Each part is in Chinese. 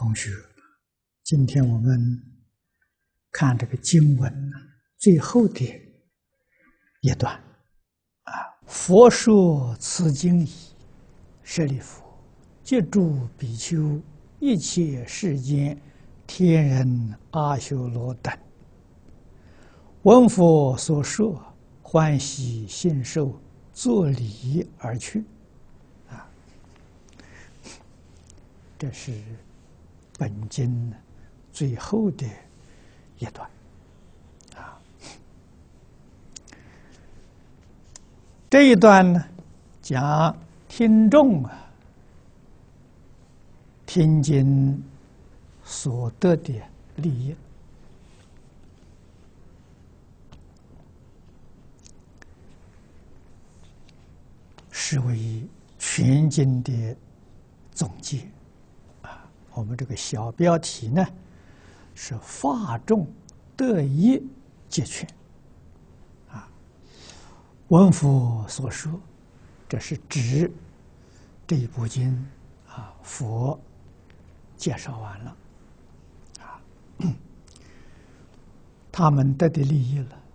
同学，今天我们看这个经文最后的一段佛说此经已，舍利弗，即诸比丘、一切世间天人阿修罗等，闻佛所说，欢喜信受，作礼而去。这是本经最后的一段这一段呢，讲听众听经所得的利益，是为全经的总结。我们这个小标题呢是“法众得益皆全”。闻佛所说，这是指这一部经佛介绍完了他们得的利益了。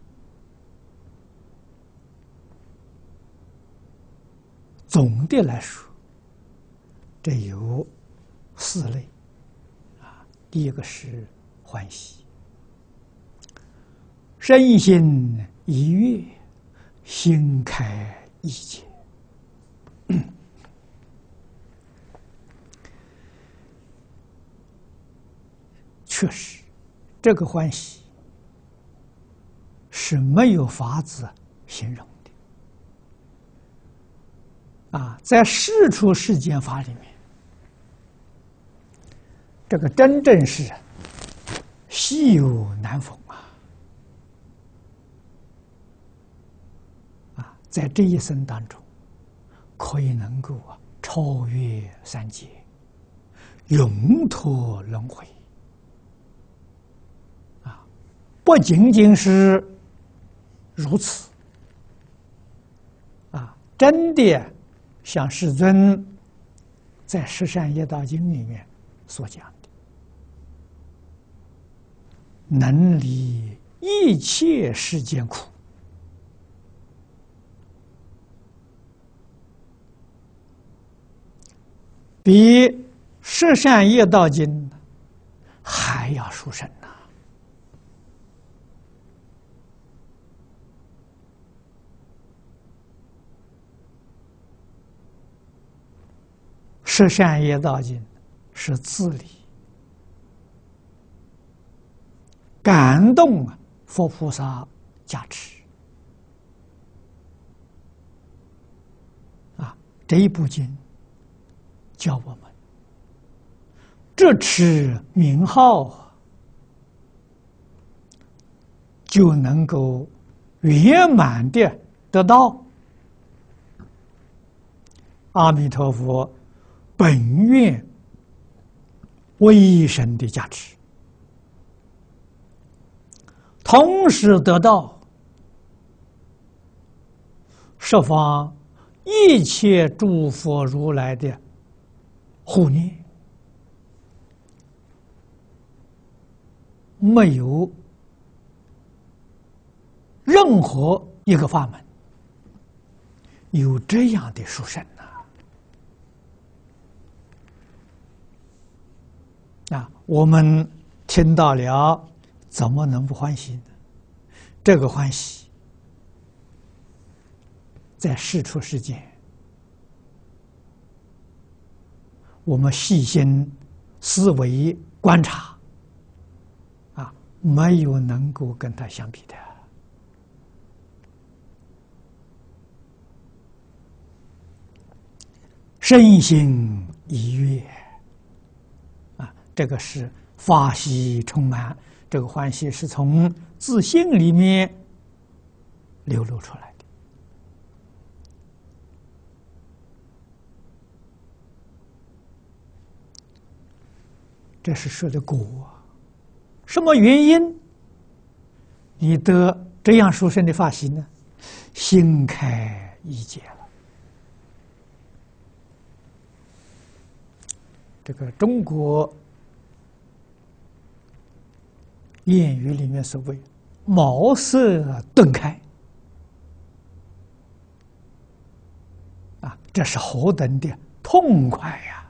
总的来说，这有四类第一个是欢喜，身心一悦，心开意解。确实，这个欢喜是没有法子形容的在世出世间法里面，这个真正是稀有难逢在这一生当中，可以能够超越三界，永脱轮回不仅仅是如此真的像世尊在《十善业道经》里面所讲的，能离一切世间苦，比《十善业道经》还要殊胜《十善业道经》是自理感动佛菩萨加持这一部经教我们这持名号就能够圆满的得到阿弥陀佛本愿威神的加持，同时得到十方一切诸佛如来的护念。没有任何一个法门有这样的殊胜我们听到了，怎么能不欢喜呢？这个欢喜在世出世间，我们细心思维观察没有能够跟它相比的。身心一悦这个是法喜充满，这个欢喜是从自性里面流露出来的。这是说的果，什么原因你得这样殊胜的法喜呢？心开意解了。这个中国谚语里面所谓“茅塞顿开”，这是何等的痛快呀！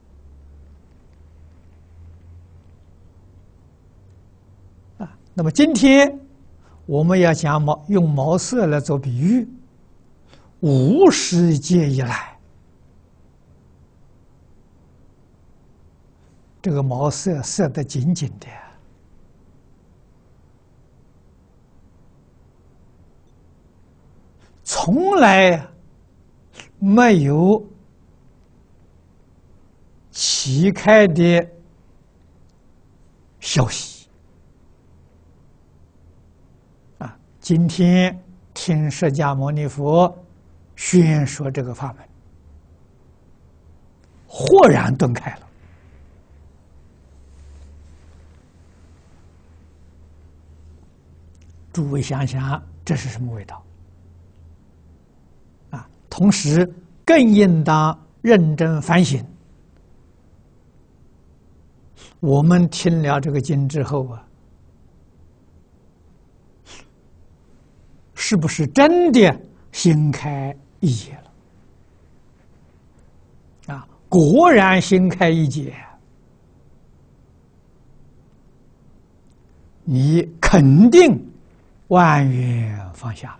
那么今天我们要讲用茅塞来做比喻，无始劫以来，这个茅塞塞得紧紧的，从来没有启开的消息。今天听释迦牟尼佛宣说这个法门，豁然顿开了。诸位想想，这是什么味道？同时更应当认真反省。我们听了这个经之后是不是真的心开意解了？果然心开意解，你肯定万缘放下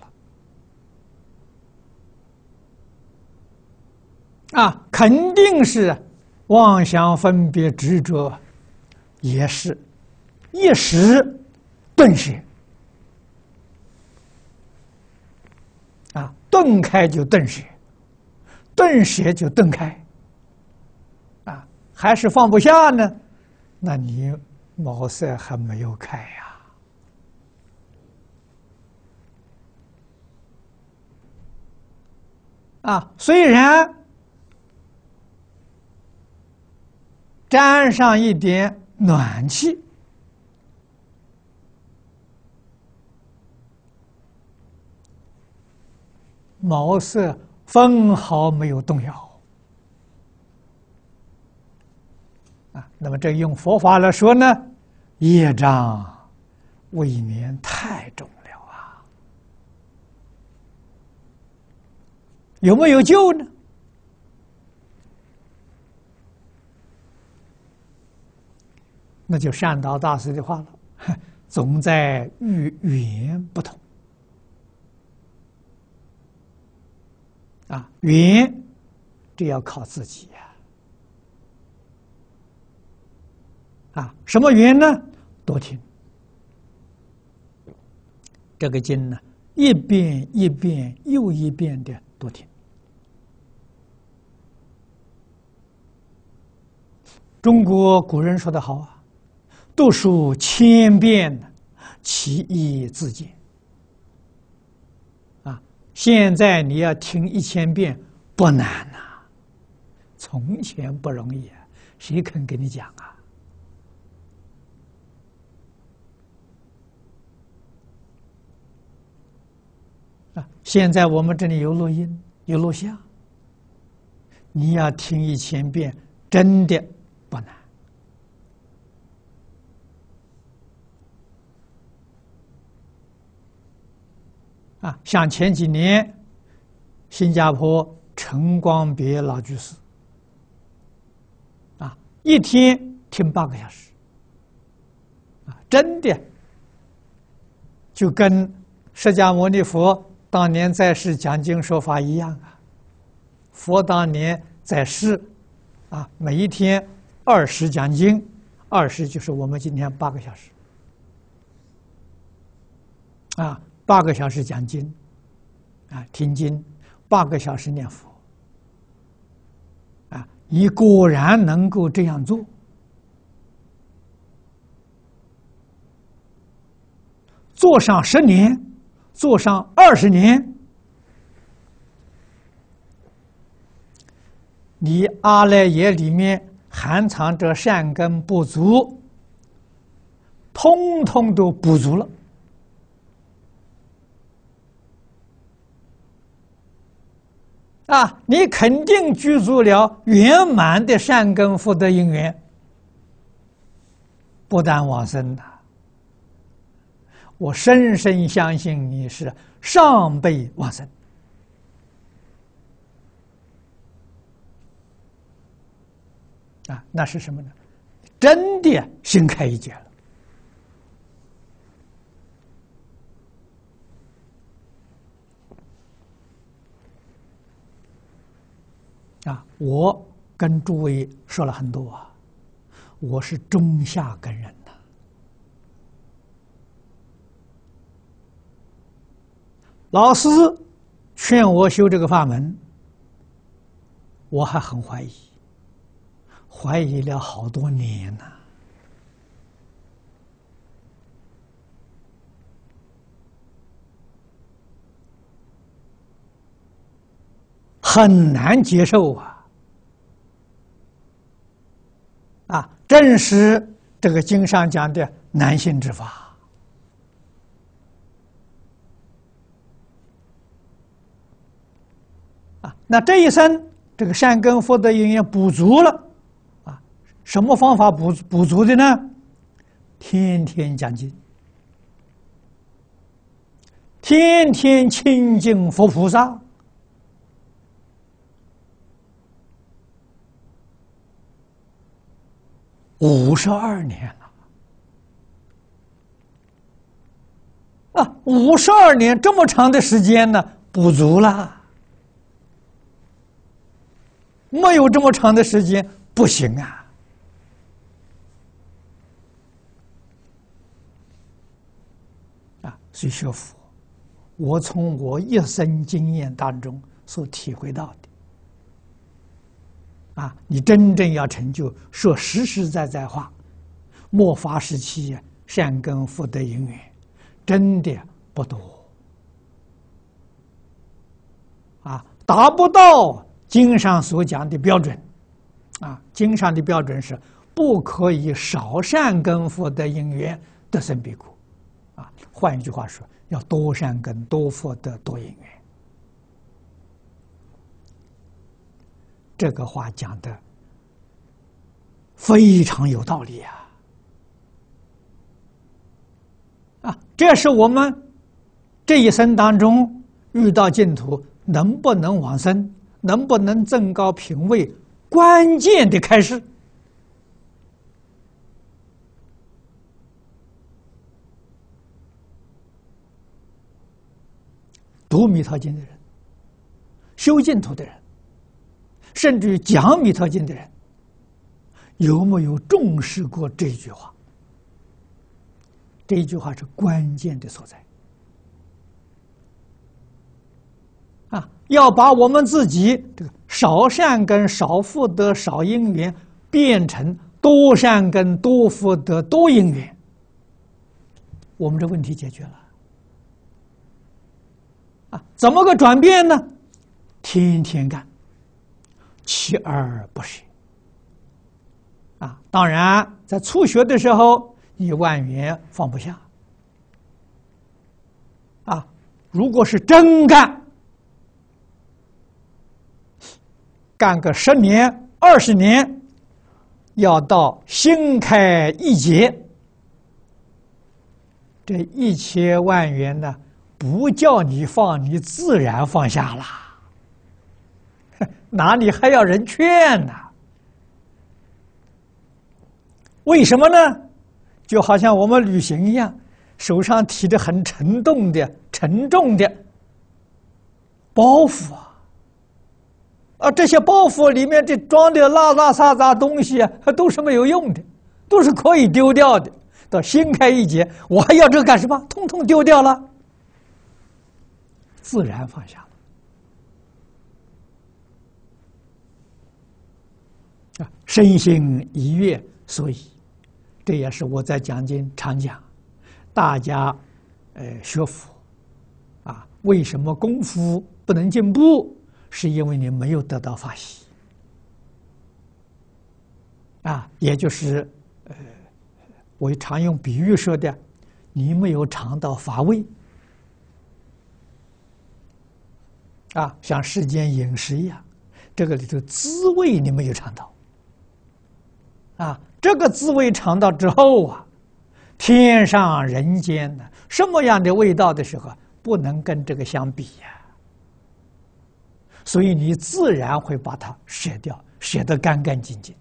了。肯定是妄想分别执着，也是一时顿歇。顿开就顿歇，顿歇就顿开。还是放不下呢？那你茅塞还没有开呀。虽然沾上一点暖气，茅塞分毫没有动摇。那么这用佛法来说呢，业障未免太重了有没有救呢？那就善导大师的话了，总在遇缘不同。缘这要靠自己什么缘呢？多听这个经呢，一遍一遍又一遍的多听。中国古人说得好读书千遍，其义自见。现在你要听1000遍不难从前不容易谁肯跟你讲现在我们这里有录音，有录像，你要听1000遍，真的不难。像前几年，新加坡陈光别老居士，一天听8个小时，真的就跟释迦牟尼佛当年在世讲经说法一样佛当年在世，每一天20讲经，20就是我们今天8个小时，8个小时讲经，听经，8个小时念佛，你果然能够这样做，做上10年，做上20年，你阿赖耶里面含藏着善根不足，通通都补足了。你肯定具足了圆满的善根福德因缘，不但往生我深深相信你是上辈往生。那是什么呢？真的心开意解了。我跟诸位说了很多我是中下根人呐。老师劝我修这个法门，我还很怀疑。怀疑了好多年呐，很难接受正是这个经上讲的难信之法那这一生这个善根福德因缘补足了。什么方法补足的呢？天天讲经，天天亲近佛菩萨，52年了，52年这么长的时间呢，补足了。没有这么长的时间不行所以学佛，我从我一生经验当中所体会到的，你真正要成就，说实实在在话，末法时期善根福德因缘，真的不多，达不到经上所讲的标准，经上的标准是不可以少善根福德因缘得生彼国。换一句话说，要多善根、多福德、多因缘。这个话讲的非常有道理这是我们这一生当中遇到净土能不能往生，能不能增高品位，关键的开始。读《弥陀经》的人，修净土的人，甚至于讲《弥陀经》的人，有没有重视过这句话？这一句话是关键的所在要把我们自己这个少善根、少福德、少因缘变成多善根、多福德、多因缘，我们这问题解决了。怎么个转变呢？天天干，锲而不舍。当然，在初学的时候，1万元放不下。如果是真干，干个10年、20年，要到心开意解，这1000万元呢？不叫你放，你自然放下了，哪里还要人劝呢？为什么呢？就好像我们旅行一样，手上提着很沉重的包袱这些包袱里面这装的拉拉杂杂东西都是没有用的，都是可以丢掉的。到心开意解，我还要这个干什么？通通丢掉了。自然放下了身心一悦，所以这也是我在讲经常讲，大家学佛为什么功夫不能进步？是因为你没有得到法喜也就是我常用比喻说的，你没有尝到法味。像世间饮食一样，这个里头滋味你没有尝到，这个滋味尝到之后天上人间呢，什么样的味道的时候，不能跟这个相比呀。所以你自然会把它舍掉，舍得干干净净。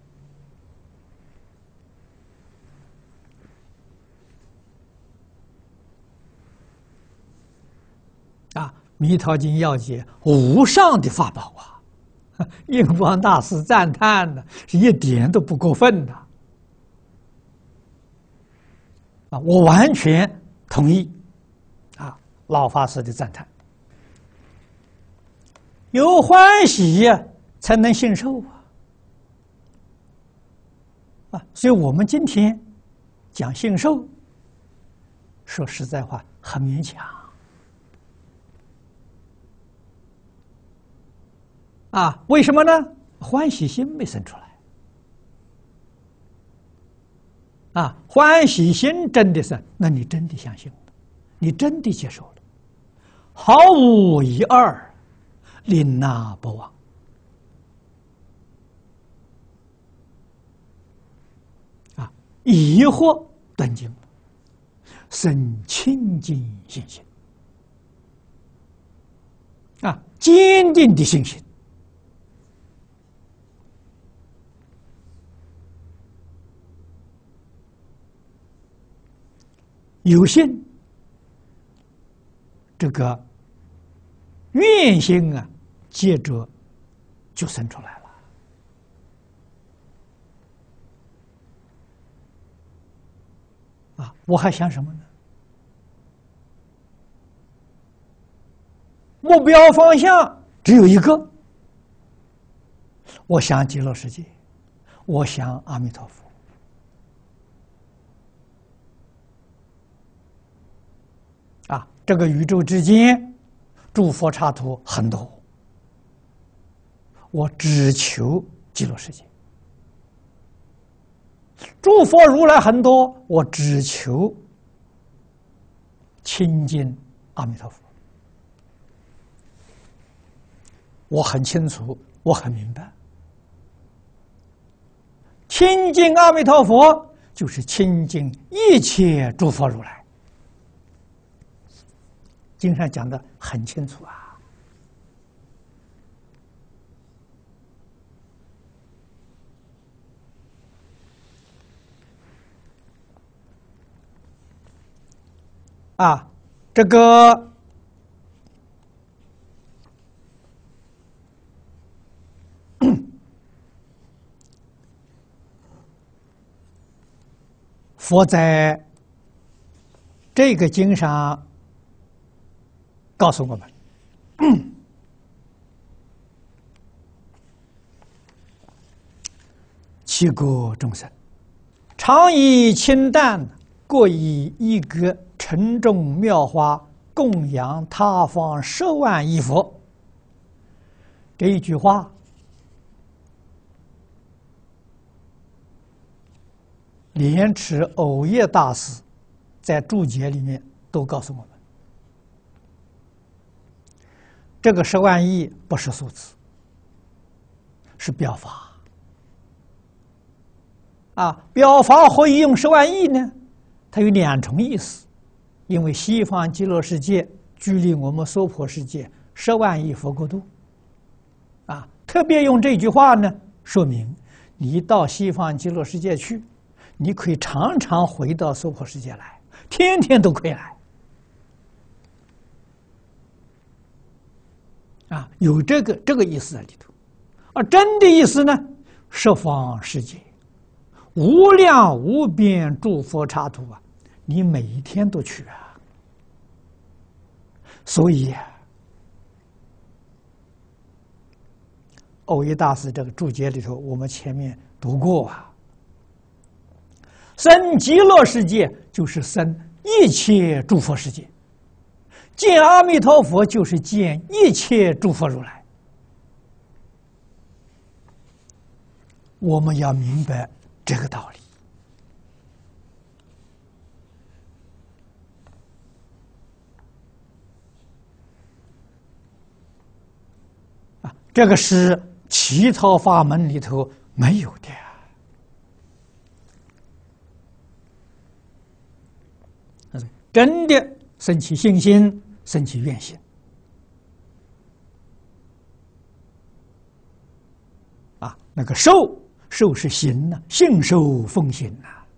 啊，《弥陀经》要解无上的法宝啊！印光大师赞叹的是一点都不过分的。啊，我完全同意。啊，老法师的赞叹。有欢喜呀，才能信受啊！啊，所以我们今天讲信受，说实在话很勉强。啊，为什么呢？欢喜心没生出来。啊，欢喜心真的是，那你真的相信了，你真的接受了，毫无一二，领纳不忘。啊，疑惑断尽了，生清净信心。啊，坚定的信心。有信，这个愿心啊，接着就生出来了。啊，我还想什么呢？目标方向只有一个，我想极乐世界，我想阿弥陀佛。啊，这个宇宙之间，诸佛刹土很多，我只求极乐世界；诸佛如来很多，我只求亲近阿弥陀佛。我很清楚，我很明白，亲近阿弥陀佛就是亲近一切诸佛如来。经上讲的很清楚啊！啊，这个佛在这个经上告诉我们，七国众生，常以清淡，各以一格沉重妙花供养他方10万亿佛。这一句话，莲池藕益大师在注解里面都告诉我们。这个10万亿不是数字，是表法。啊，表法何以用10万亿呢？它有2重意思。因为西方极乐世界距离我们娑婆世界10万亿佛国度。啊，特别用这句话呢，说明你到西方极乐世界去，你可以常常回到娑婆世界来，天天都可以来。啊，有这个意思在里头，而真的意思呢，十方世界，无量无边诸佛刹土啊，你每一天都去啊。所以藕益大师这个注解里头，我们前面读过啊，生极乐世界就是生一切诸佛世界。见阿弥陀佛就是见一切诸佛如来，我们要明白这个道理。啊，这个是其他法门里头没有的。 真的生起信心，生起愿心。那个受是行呐，信受奉行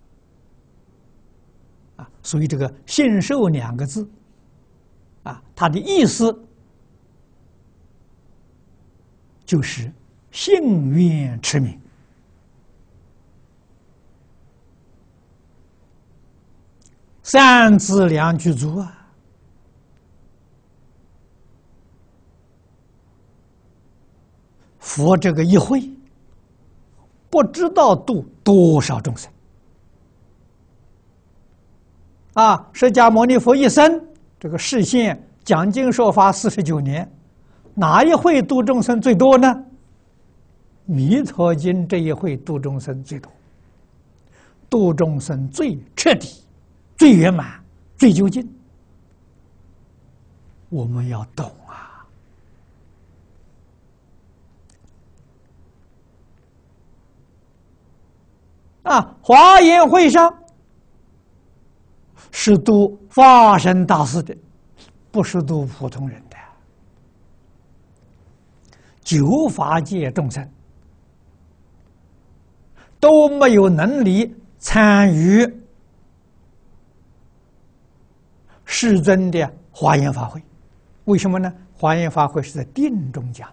呐，所以这个信受两个字，它的意思就是信愿持名。三资粮具足佛这个一会，不知道度多少众生释迦牟尼佛一生这个示现讲经说法49年，哪一会度众生最多呢？弥陀经这一会度众生最多，度众生最彻底、最圆满、最究竟。我们要懂华严会上是度法身大士的，不是度普通人的。九法界众生都没有能力参与世尊的华严法会，为什么呢？华严法会是在定中讲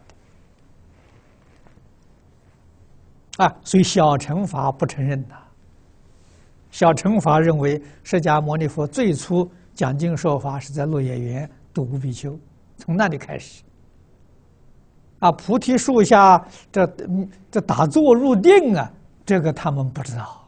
的所以小乘法不承认的。小乘法认为释迦牟尼佛最初讲经说法是在落叶园度五比丘，从那里开始菩提树下这打坐入定这个他们不知道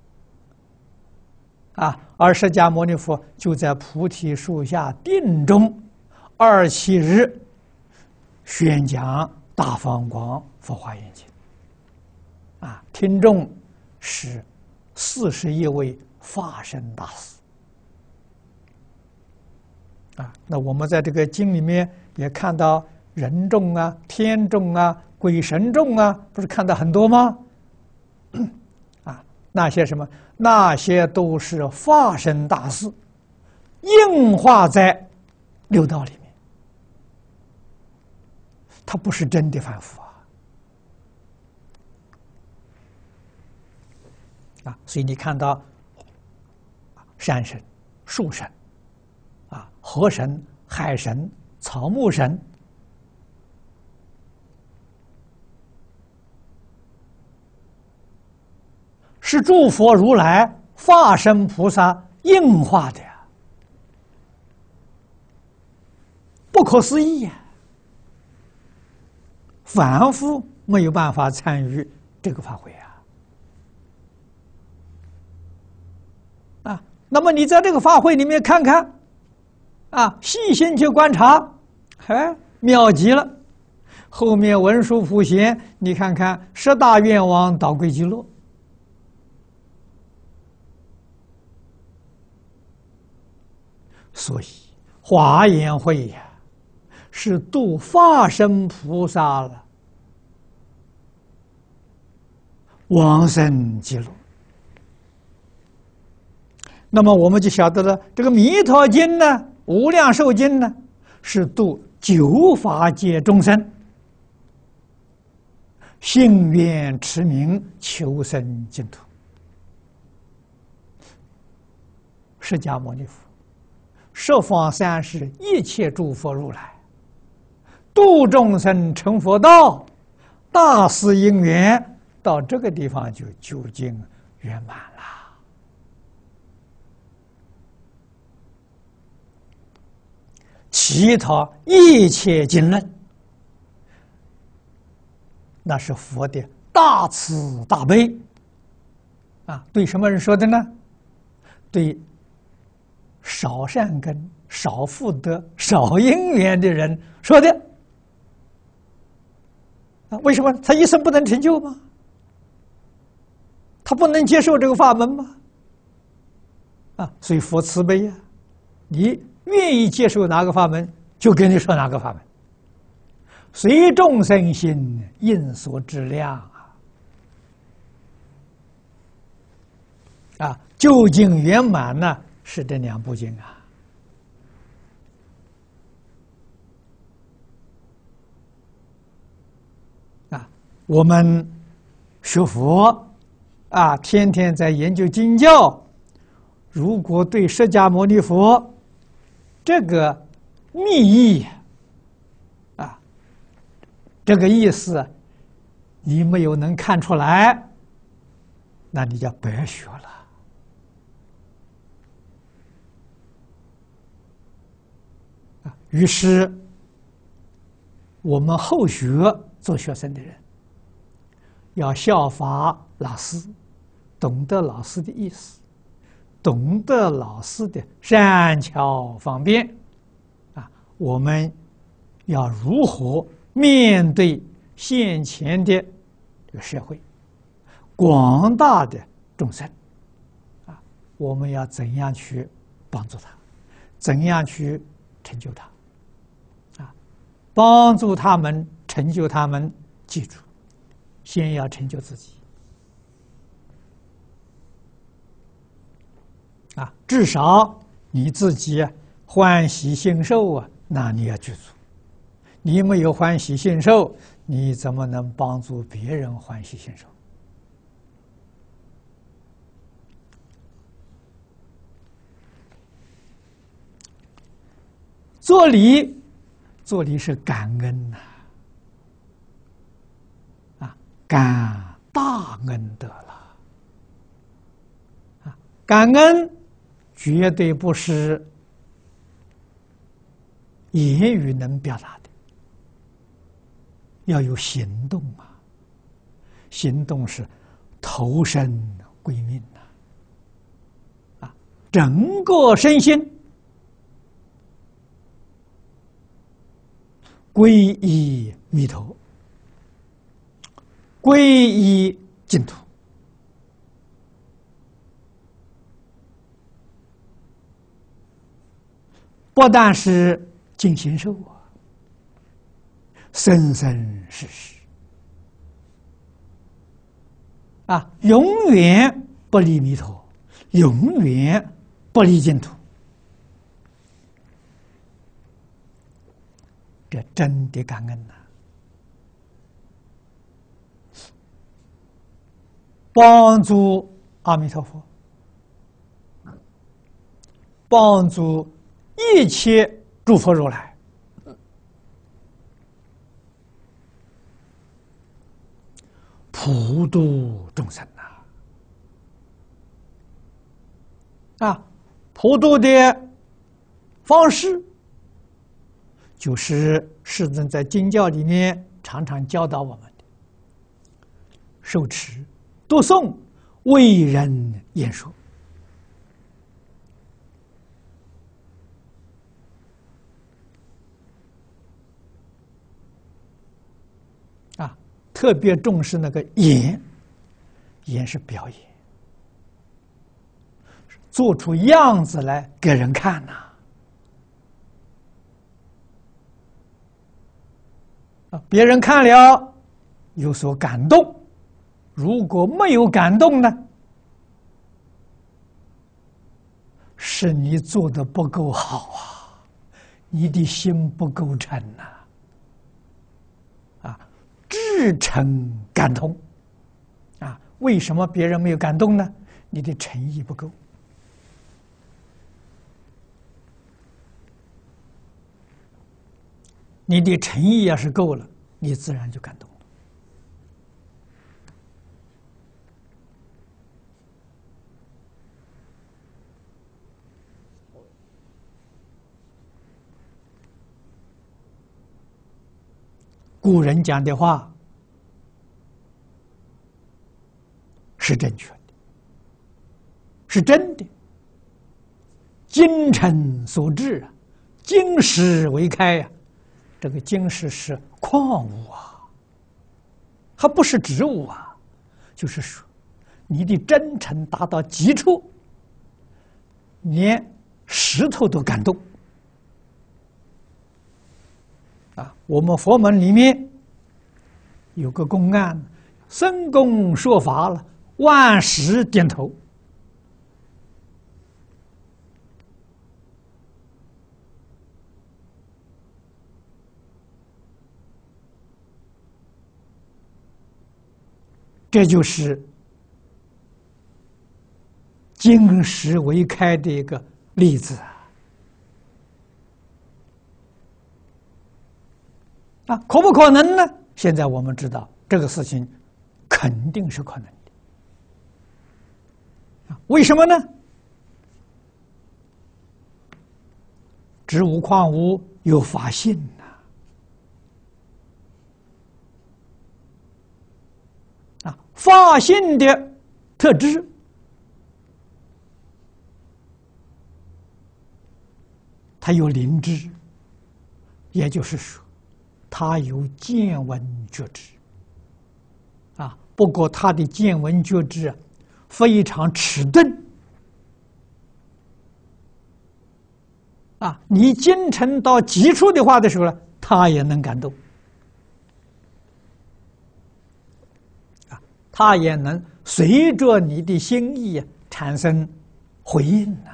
而释迦牟尼佛就在菩提树下定中27日宣讲大放光佛华严经听众是41位法身大士那我们在这个经里面也看到人众天众鬼神众不是看到很多吗？那些什么？那些都是法身大士应化在六道里面，他不是真的凡夫所以你看到山神、树神河神、海神、草木神是诸佛如来法身菩萨应化的不可思议凡夫没有办法参与这个法会那么你在这个法会里面看看细心去观察妙极了。后面文殊普贤，你看看10大愿王导归极乐所以华严会是度法身菩萨了往生极乐。那么我们就晓得了，这个弥陀经呢，无量寿经呢，是度九法界众生信愿持名求生净土。释迦牟尼佛十方三世一切诸佛如来度众生成佛道，大事因缘到这个地方就究竟圆满了。其他一切经论，那是佛的大慈大悲对什么人说的呢？对少善根、少福德、少因缘的人说的为什么他一生不能成就吗？他不能接受这个法门吗？所以佛慈悲你愿意接受哪个法门，就跟你说哪个法门，随众生心，应所知量究竟圆满呢？是这2部经我们学佛啊，天天在研究经教，如果对释迦牟尼佛这个密意啊，这个意思，你没有能看出来，那你就白学了。于是，我们后学做学生的人，要效法老师，懂得老师的意思，懂得老师的善巧方便，啊，我们要如何面对现前的这个社会，广大的众生，啊，我们要怎样去帮助他，怎样去成就他，啊，帮助他们，成就他们。记住，先要成就自己。啊，至少你自己欢喜信受啊，那你要具足。你没有欢喜信受，你怎么能帮助别人欢喜信受？做礼，做礼是感恩呐，啊，感大恩德了，啊，感恩绝对不是言语能表达的，要有行动啊！行动是投身归命呐，啊，整个身心皈依弥陀，皈依净土，不但是尽形寿啊，生生世世啊，永远不离弥陀，永远不离净土。这真的感恩呐！帮助阿弥陀佛，帮助一切诸佛如来，普度众生呐！啊，普度的方式，就是世尊在经教里面常常教导我们的：受持、读诵、为人演说。啊，特别重视那个演，演是表演，做出样子来给人看呐。别人看了有所感动，如果没有感动呢，是你做的不够好啊，你的心不够诚呐。啊，至诚感通。啊，为什么别人没有感动呢？你的诚意不够。你的诚意要是够了，你自然就感动了。古人讲的话是正确的，是真的。精诚所至啊，金石为开呀。这个金石是矿物啊，它不是植物啊。就是说，你的真诚达到极处，连石头都感动。啊，我们佛门里面有个公案，僧公说法了，万石点头。 这就是经史为开的一个例子啊！可不可能呢？现在我们知道这个事情肯定是可能的啊！为什么呢？植物矿物有法性啊，法性的特质，它有灵知，也就是说，它有见闻觉知啊。不过，它的见闻觉知非常迟钝啊。你精诚到极处的话的时候呢，它也能感动啊，它也能随着你的心意产生回应呐。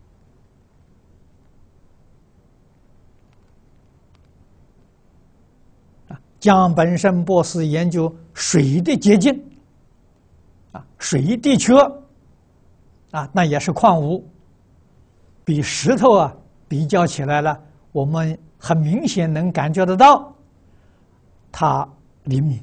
江本胜博士研究水的结晶啊，水的确啊，那也是矿物，比石头啊比较起来了，我们很明显能感觉得到它灵敏。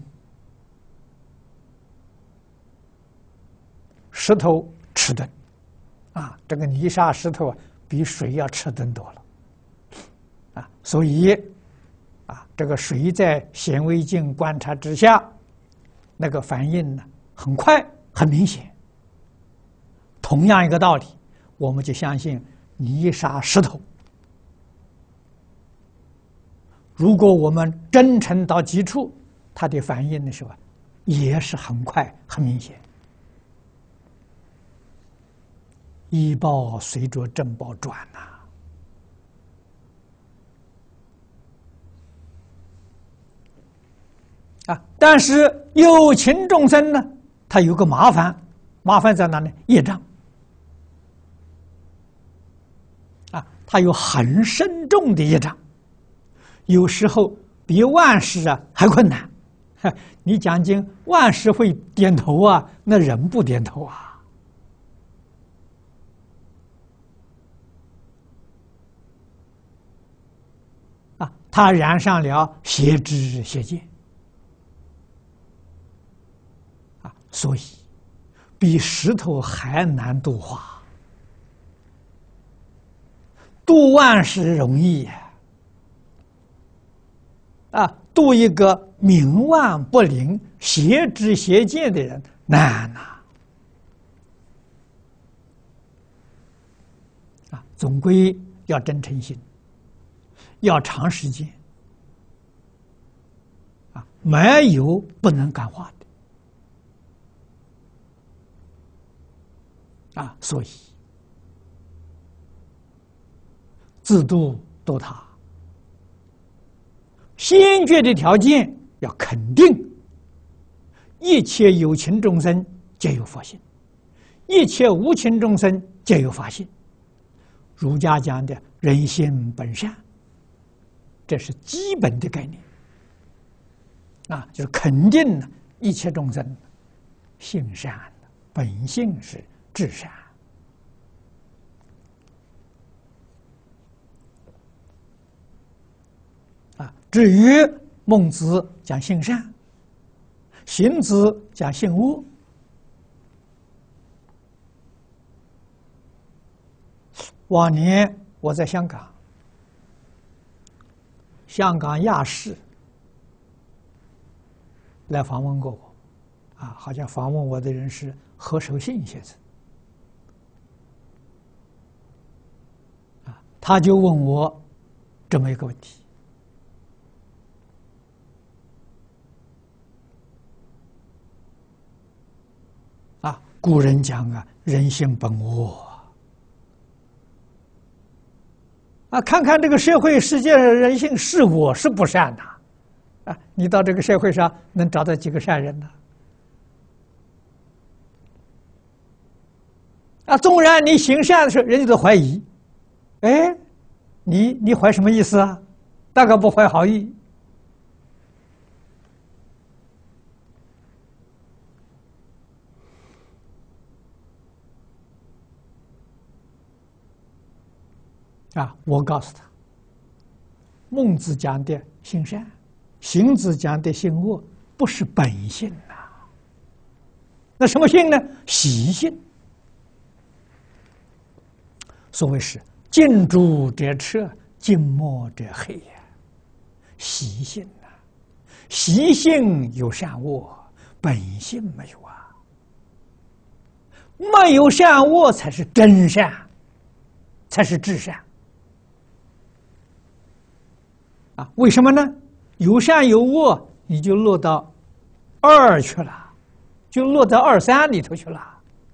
石头迟钝啊，这个泥沙石头啊比水要迟钝多了啊，所以啊，这个水在显微镜观察之下，那个反应呢很快很明显。同样一个道理，我们就相信泥沙石头，如果我们真诚到极处，它的反应的时候也是很快很明显。医报随着正报转呐。但是有情众生呢，他有个麻烦，麻烦在哪里？业障啊，他有很深重的业障，有时候比万事还困难。你讲经，万事会点头啊，那人不点头啊，他染上了邪知邪见。所以，比石头还难度化。度万事容易度一个冥顽不灵、邪知邪见的人难总归要真诚心，要长时间没有不能感化的。所以自度度他，先决的条件要肯定，一切有情众生皆有佛性，一切无情众生皆有法性。儒家讲的人性本善，这是基本的概念就是肯定了一切众生性善，本性是至善至于孟子讲性善，荀子讲性恶。往年我在香港，香港亚视来访问过我，好像访问我的人是何守信先生。他就问我这么一个问题。古人讲人性本恶看看这个社会世界人性是恶是不善的你到这个社会上能找到几个善人呢？纵然你行善的时候，人家都怀疑，你怀什么意思大概不怀好意我告诉他，孟子讲的行善，荀子讲的行恶，不是本性呐。那什么性呢？习性。所谓是近朱者赤，近墨者黑呀，习性呐。习性有善恶，本性没有啊。没有善恶才是真善，才是至善。为什么呢？有善有恶，你就落到二去了，就落到二三里头去了。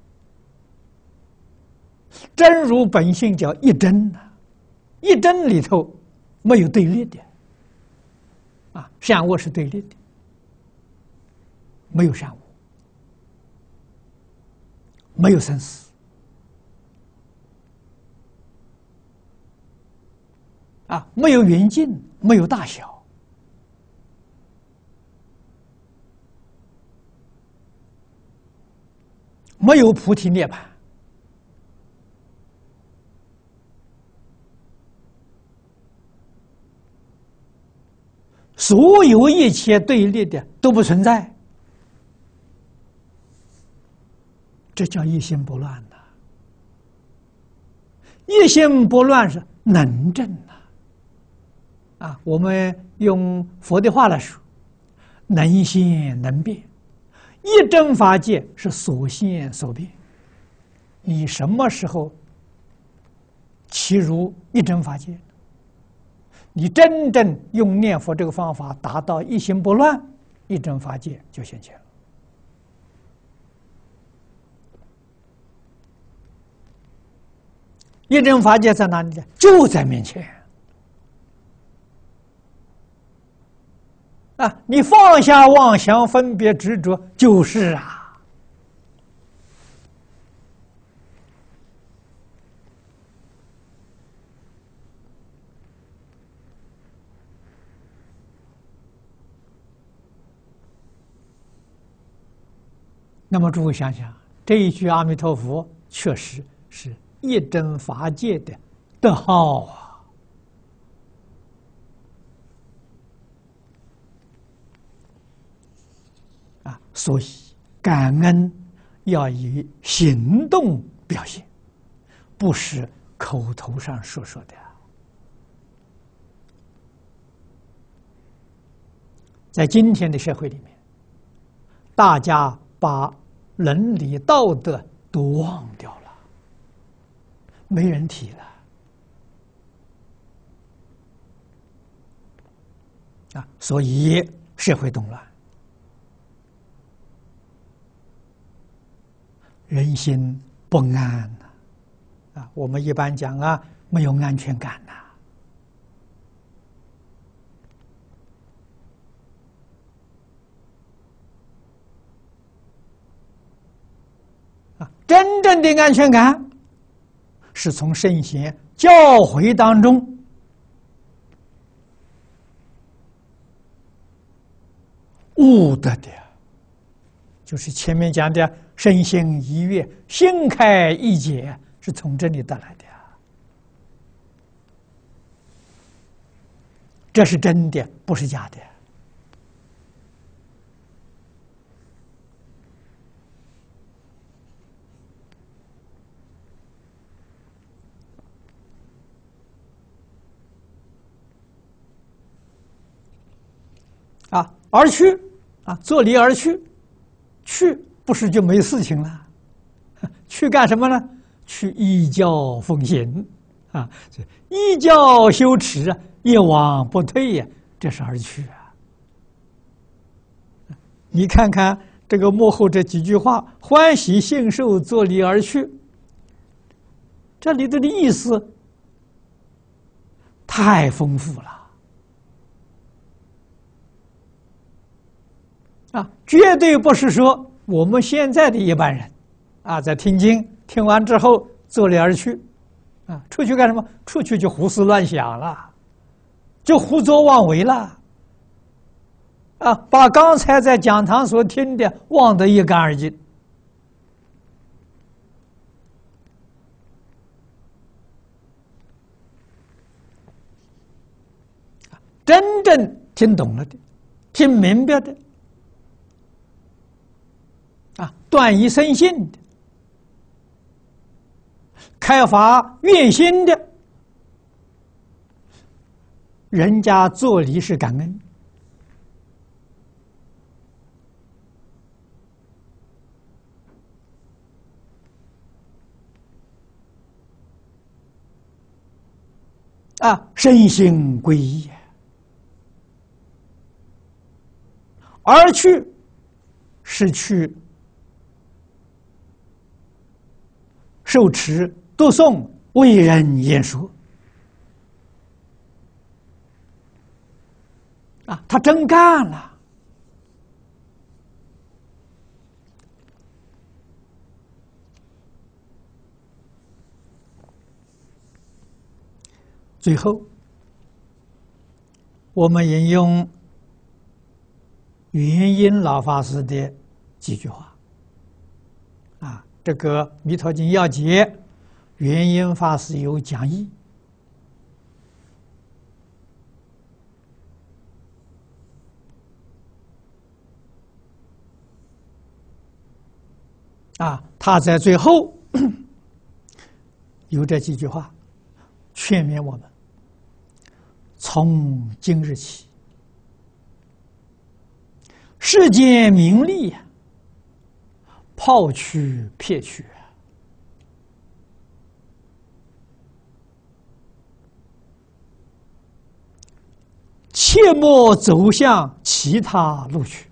真如本性叫一真呐，一真里头没有对立的，善恶是对立的，没有善恶，没有生死，没有远近，没有大小，没有菩提涅槃。所有一切对立的都不存在，这叫一心不乱呐。一心不乱是能证呐。我们用佛的话来说，能现能变。一真法界是所现所变。你什么时候契入一真法界？你真正用念佛这个方法达到一心不乱，一真法界就现前了。一真法界在哪里呢？就在面前。你放下妄想分别执着，就是啊。那么诸位想想，这一句阿弥陀佛确实是一真法界的德号所以感恩要以行动表现，不是口头上说说的。在今天的社会里面，大家把伦理道德都忘掉了，没人提了所以社会动乱，人心不安我们一般讲没有安全感真正的安全感是从圣贤教诲当中悟得的，就是前面讲的身心一悦、心开意解，是从这里得来的。这是真的，不是假的。而去作离而去，去不是就没事情了？去干什么呢？去依教奉行依教修持一往不退呀，这是而去你看看这个幕后这几句话：欢喜信受，作离而去，这里头的意思太丰富了。绝对不是说我们现在的一般人在听经听完之后作离而去出去干什么？出去就胡思乱想了，就胡作妄为了把刚才在讲堂所听的忘得一干二净。 真正听懂了的、听明白的，断疑生信的、开发愿心的，人家作礼是感恩。身心归一，而去是去受持、读诵、为人言说。他真干了。最后，我们引用元音老法师的几句话。这个《弥陀经要解》，元音法师有讲义。他在最后有这几句话，劝勉我们：从今日起，世间名利抛去撇去，切莫走向其他路去。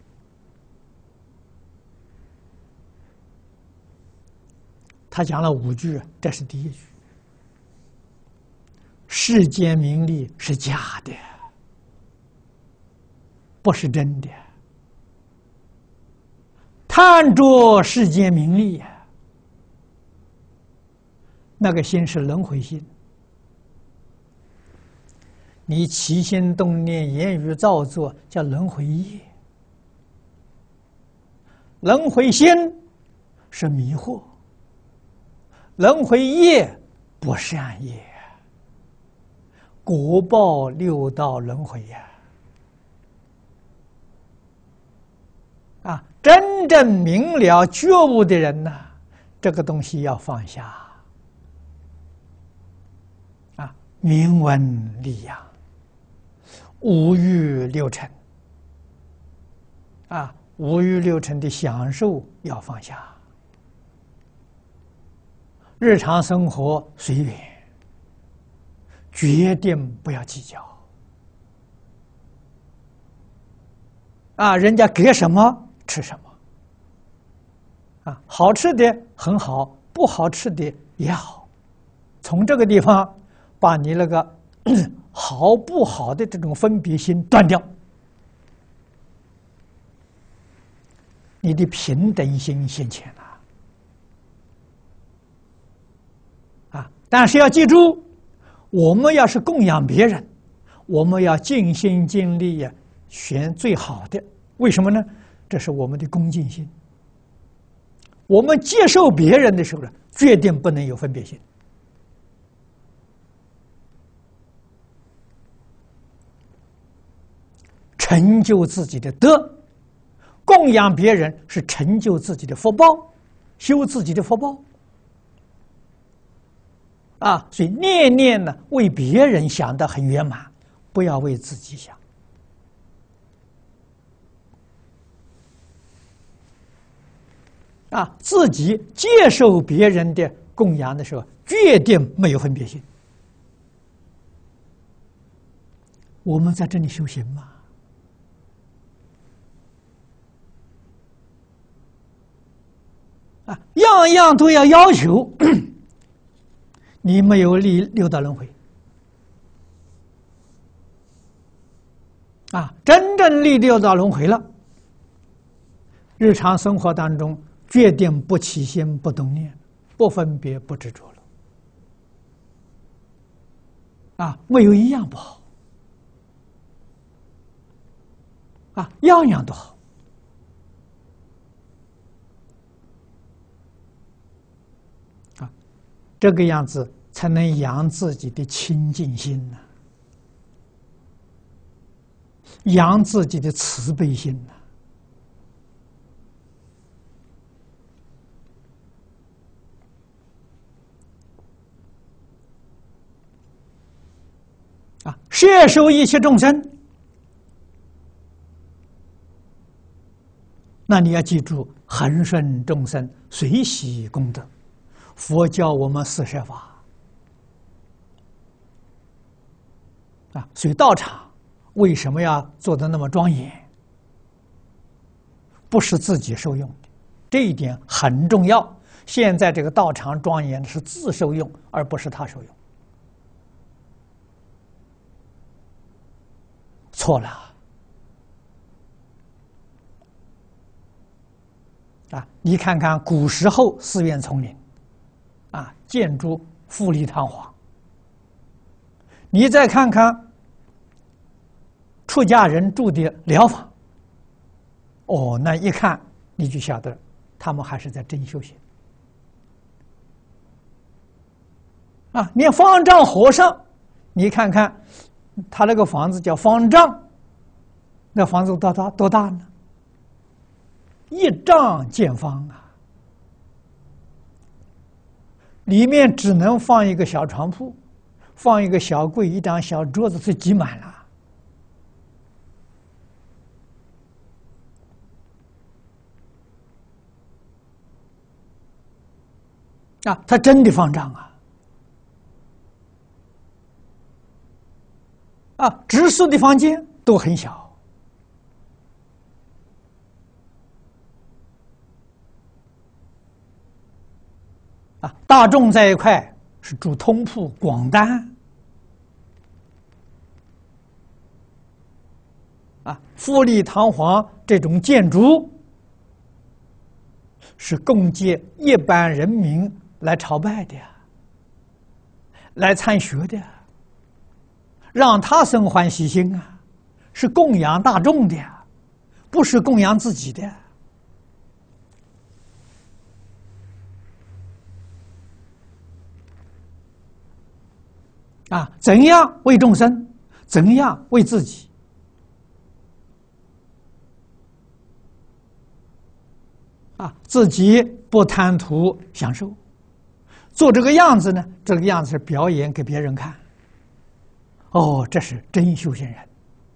他讲了5句，这是第1句。世间名利是假的，不是真的。贪着世间名利那个心是轮回心。你起心动念、言语造作，叫轮回业。轮回心是迷惑，轮回业不善业，果报6道轮回真正明了觉悟的人呢，这个东西要放下明文利养，五欲六尘五欲六尘的享受要放下，日常生活随缘，决定不要计较人家给什么吃什么好吃的很好，不好吃的也好，从这个地方把你那个好不好的这种分别心断掉，你的平等心现前了但是要记住，我们要是供养别人，我们要尽心尽力选最好的。为什么呢？这是我们的恭敬心。我们接受别人的时候呢，决定不能有分别心。成就自己的德，供养别人是成就自己的福报，修自己的福报所以念念呢为别人想得很圆满，不要为自己想自己接受别人的供养的时候，决定没有分别心。我们在这里修行嘛，样样都要要求你没有立6道轮回真正立6道轮回了，日常生活当中决定不起心、不动念、不分别、不执着了没有一样不好样样都好这个样子才能养自己的清净心养自己的慈悲心呐。摄受一切众生，那你要记住，恒顺众生，随喜功德。佛教我们四摄法所以道场为什么要做得那么庄严？不是自己受用的，这一点很重要。现在这个道场庄严是自受用，而不是他受用。错了你看看古时候寺院丛林建筑富丽堂皇，你再看看出家人住的寮房，那一看你就晓得他们还是在真修行连方丈和尚，你看看他那个房子叫方丈，那房子多大呢？1丈见方里面只能放一个小床铺，放一个小柜，一张小桌子，就挤满了他真的方丈直宿的房间都很小大众在一块是住通铺广单富丽堂皇这种建筑是供给一般人民来朝拜的来参学的让他生欢喜心是供养大众的不是供养自己的怎样为众生，怎样为自己自己不贪图享受，做这个样子呢？这个样子是表演给别人看。这是真修行人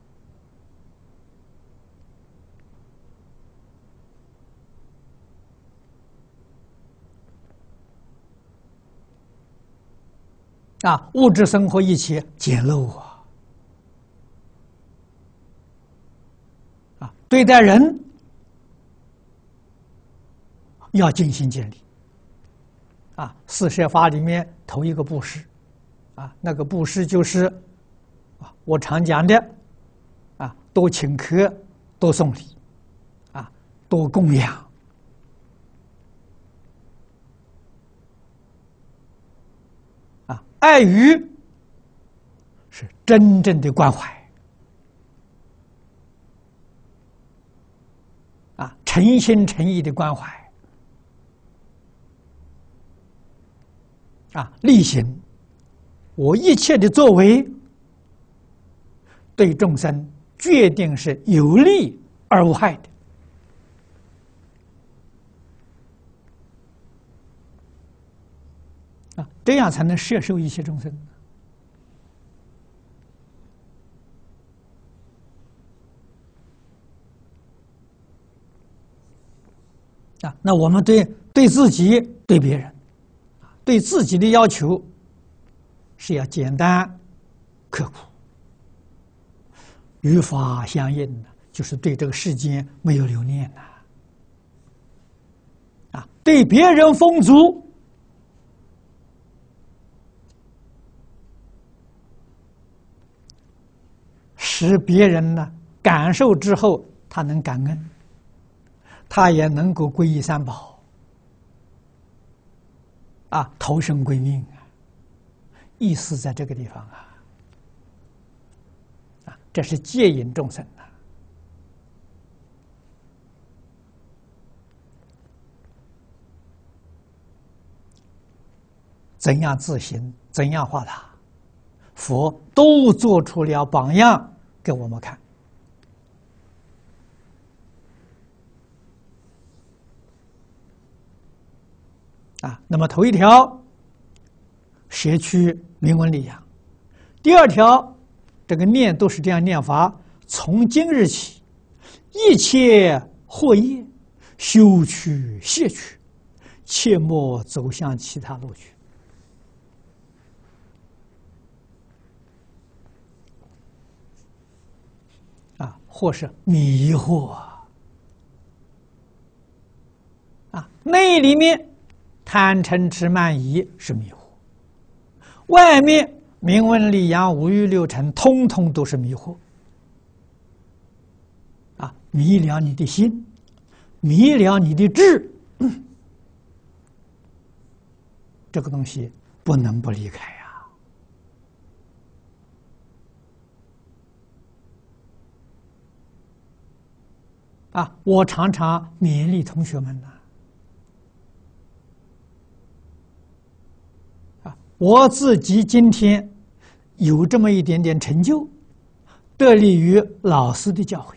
物质生活一切简陋对待人要尽心尽力四摄法里面头一个布施那个布施就是我常讲的多请客，多送礼多供养爱语是真正的关怀诚心诚意的关怀力行我一切的作为对众生决定是有利而无害的这样才能摄受一切众生那我们对自己对别人对自己的要求是要简单刻苦与法相应的就是对这个世间没有留念对别人丰足使别人呢感受之后他能感恩他也能够皈依三宝投生归命意思在这个地方这是戒引众生怎样自行，怎样化他，佛都做出了榜样给我们看那么头一条，舍去名闻利养；第二条，这个念都是这样念法：从今日起，一切惑业修去卸去，切莫走向其他路去。或是迷惑内里面贪嗔痴慢疑是迷惑，外面名闻利养五欲六尘通通都是迷惑迷了你的心，迷了你的智，这个东西不能不离开我常常勉励同学们我自己今天有这么一点点成就，得力于老师的教诲，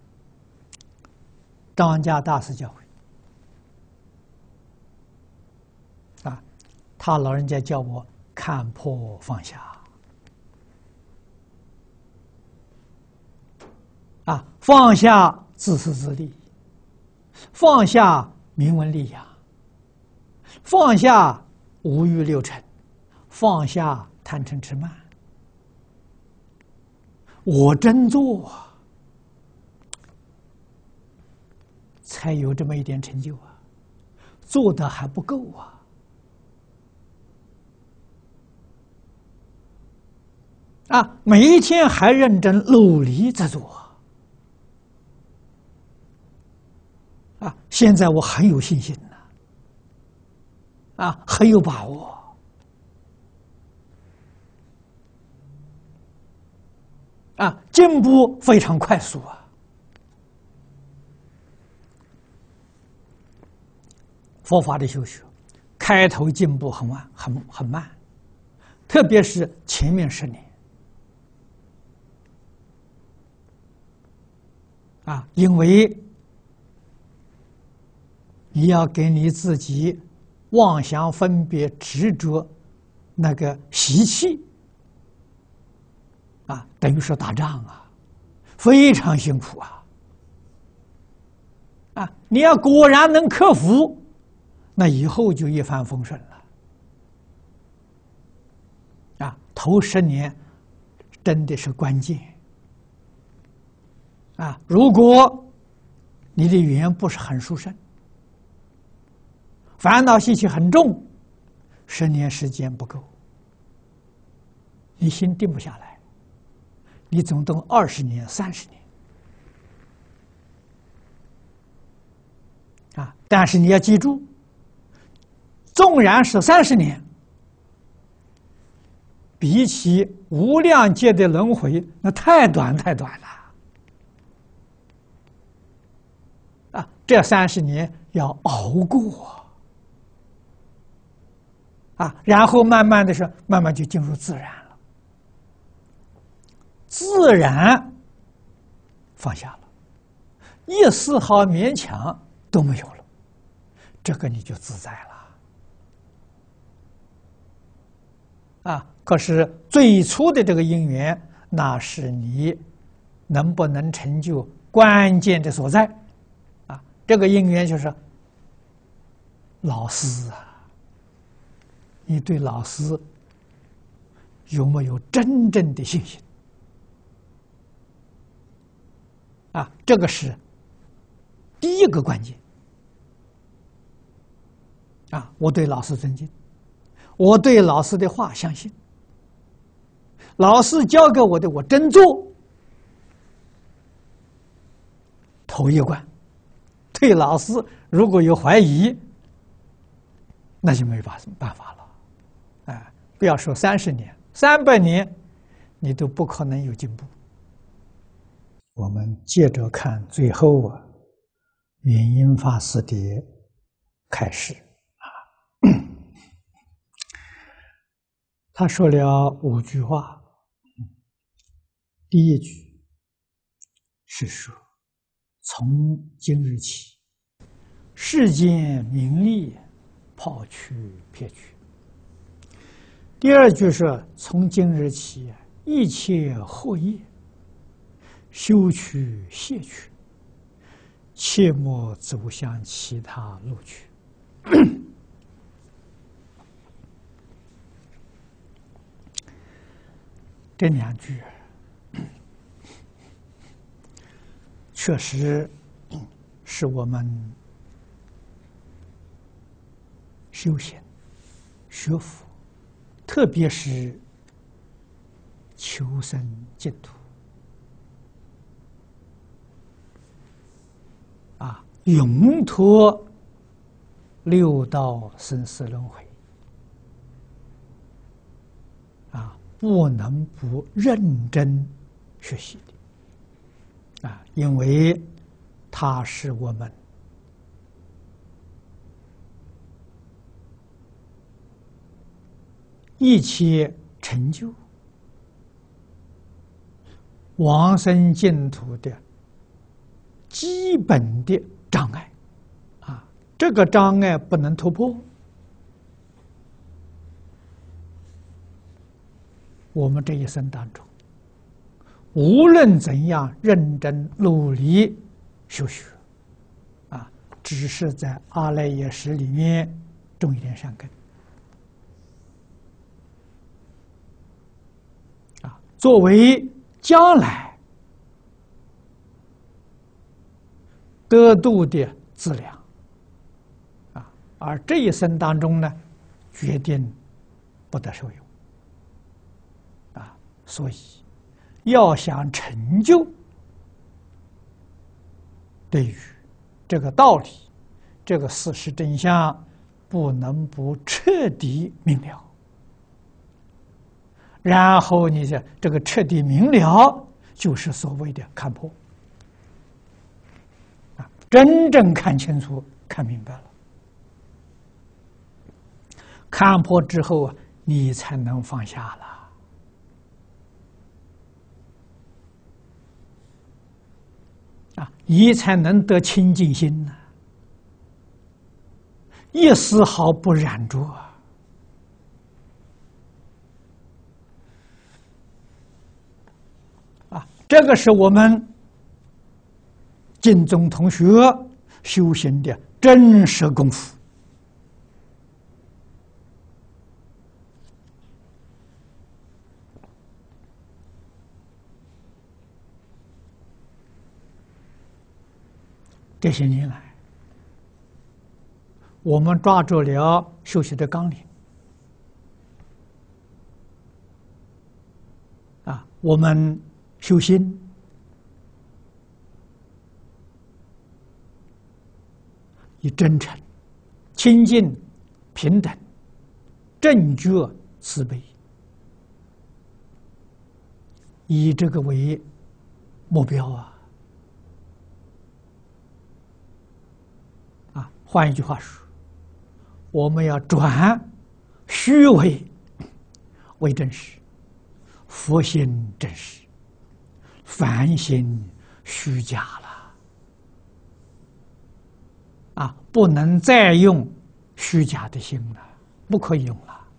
张家大师教诲他老人家叫我看破放下放下自私自利，放下名闻利养，放下五欲六尘，放下贪嗔痴慢。我真做才有这么一点成就做的还不够每一天还认真努力在做现在我很有信心很有把握进步非常快速佛法的修学，开头进步很慢，特别是前面10年因为你要给你自己妄想分别执着那个习气等于是打仗非常辛苦你要果然能克服，那以后就一帆风顺了头10年真的是关键如果你的缘不是很殊胜，烦恼习气很重，10年时间不够，你心定不下来，你总动20年、30年但是你要记住，纵然是30年，比起无量劫的轮回，那太短了这30年要熬过然后慢慢就进入自然了，自然放下了，一丝毫勉强都没有了，这个你就自在了可是最初的这个因缘，那是你能不能成就关键的所在这个因缘就是老师你对老师有没有真正的信心这个是第一个关键我对老师尊敬，我对老师的话相信，老师教给我的我真做，头一关。对老师如果有怀疑，那就没办法了不要说30年，300年你都不可能有进步。我们接着看最后圆音法师的开示他说了5句话。第一句是说，从今日起，世间名利抛去撇去。第二句是从今日起，一切惑业修去谢去，切莫走向其他路去。这两句确实是我们修行学佛，特别是求生净土永脱六道生死轮回不能不认真学习的因为它是我们一切成就往生净土的基本的障碍这个障碍不能突破，我们这一生当中，无论怎样认真努力修学只是在阿赖耶识里面种一点善根作为将来得度的资粮而这一生当中呢，决定不得受用所以要想成就，对于这个道理、这个事实真相，不能不彻底明了。然后你这个彻底明了，就是所谓的看破真正看清楚、看明白了。看破之后你才能放下了你才能得清净心一丝毫不染着这个是我们净宗同学修行的真实功夫这些年来，我们抓住了修习的纲领我们修心以真诚、清净、平等、正觉、慈悲，以这个为目标换一句话说，我们要转虚伪为真实，佛心真实，凡心虚假了不能再用虚假的心了，不可以用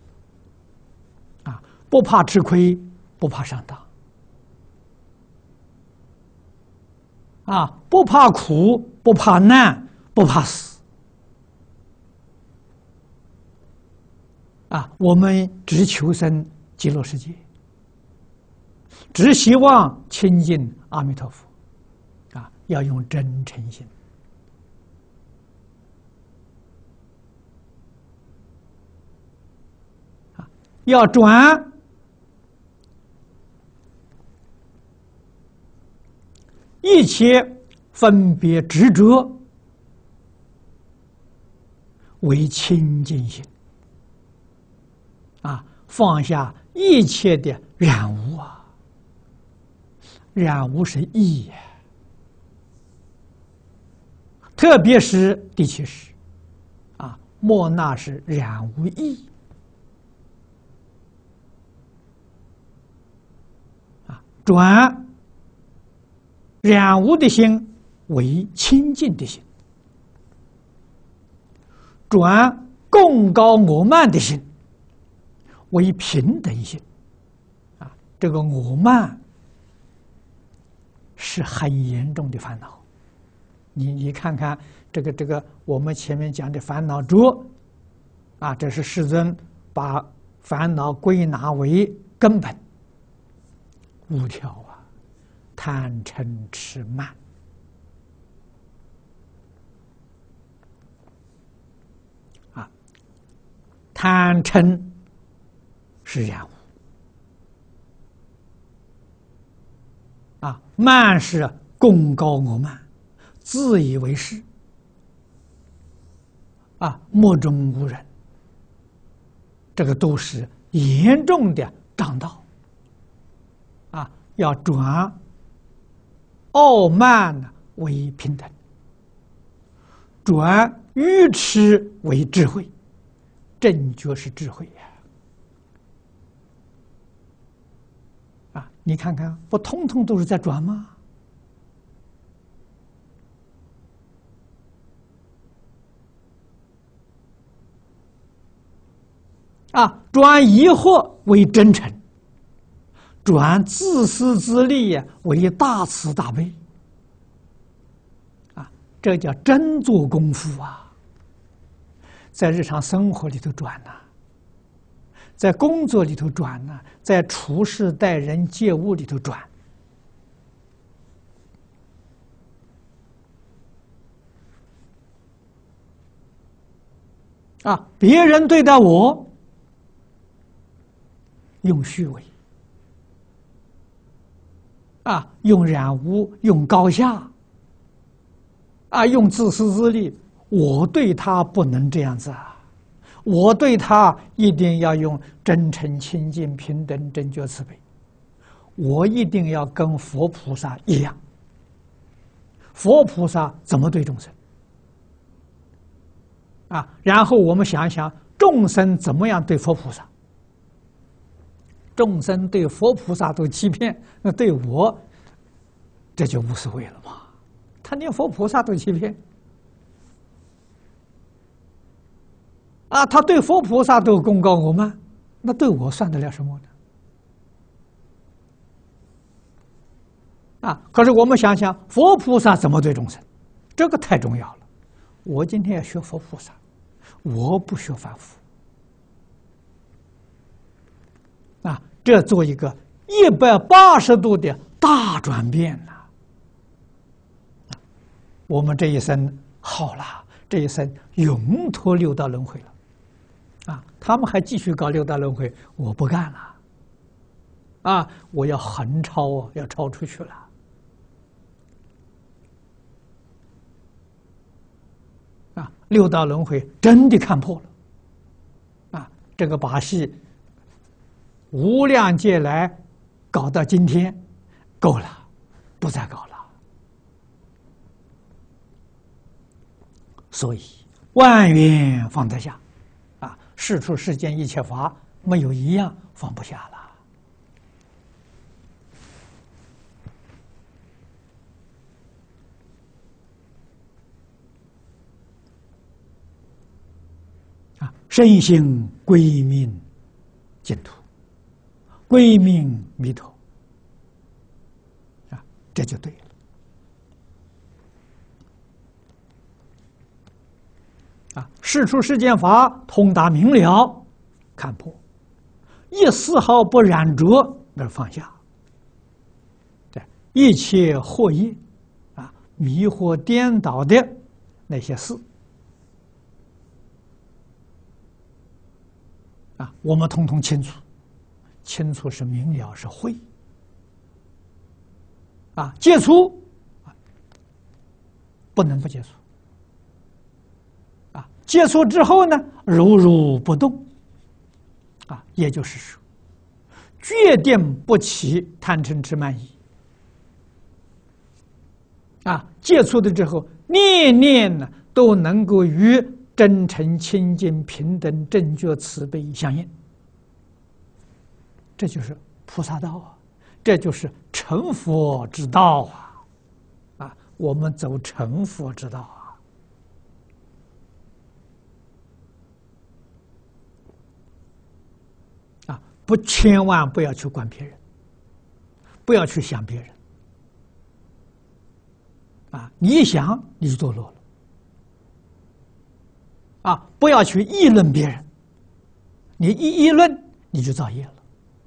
了不怕吃亏，不怕上当不怕苦，不怕难，不怕死我们只求生极乐世界，只希望亲近阿弥陀佛要用真诚心要转一切分别执着为清净心放下一切的染污染污是意特别是第七识莫那是染污意转染污的心为清净的心，转垢共高我慢的心为平等心。啊，这个我慢是很严重的烦恼。你看看这个我们前面讲的烦恼浊，啊，这是世尊把烦恼归纳为根本5条啊：贪嗔痴慢。啊，贪嗔是染污，啊，慢是共高我慢，自以为是，啊，目中无人，这个都是严重的障道。啊，要转傲慢为平等，转愚痴为智慧，正觉是智慧呀！啊，你看看，不通通都是在转吗？啊，转疑惑为真诚，转自私自利为大慈大悲。啊，这叫真做功夫啊！在日常生活里头转呐，在工作里头转呐，在处事待人接物里头转。啊，别人对待我用虚伪，啊，用染污，用高下，啊，用自私自利，我对他不能这样子啊！我对他一定要用真诚、清净、平等、正觉、慈悲，我一定要跟佛菩萨一样。佛菩萨怎么对众生？啊，然后我们想一想，众生怎么样对佛菩萨？众生对佛菩萨都欺骗，那对我这就无所谓了嘛？他连佛菩萨都欺骗，啊，他对佛菩萨都功高我慢，那对我算得了什么呢？啊，可是我们想想，佛菩萨怎么对众生？这个太重要了。我今天要学佛菩萨，我不学凡夫。啊，这做一个180度的大转变呐！我们这一生好了，这一生永脱六道轮回了。啊，他们还继续搞六道轮回，我不干了。啊，我要横超啊，要超出去了。啊，六道轮回真的看破了。啊，这个把戏无量劫来搞到今天，够了，不再搞了。所以万缘放得下，啊，世出世间一切法，没有一样放不下了。啊，身心归命净土，归命弥陀，啊，这就对了。啊，世出世间法通达明了，看破，一丝毫不染着，而放下。对，一切惑业，啊，迷惑颠倒的那些事，啊，我们统统清楚，清楚是明了，是慧。啊，戒除，不能不戒除。啊，戒除之后呢，如如不动。啊，也就是说，决定不起贪嗔痴慢疑。啊，戒除的之后，念念呢都能够与真诚、清净、平等、正觉、慈悲相应。这就是菩萨道啊，这就是成佛之道啊！啊，我们走成佛之道啊！ 千万不要去管别人，不要去想别人。你一想你就堕落了。不要去议论别人，你一议论你就造业了。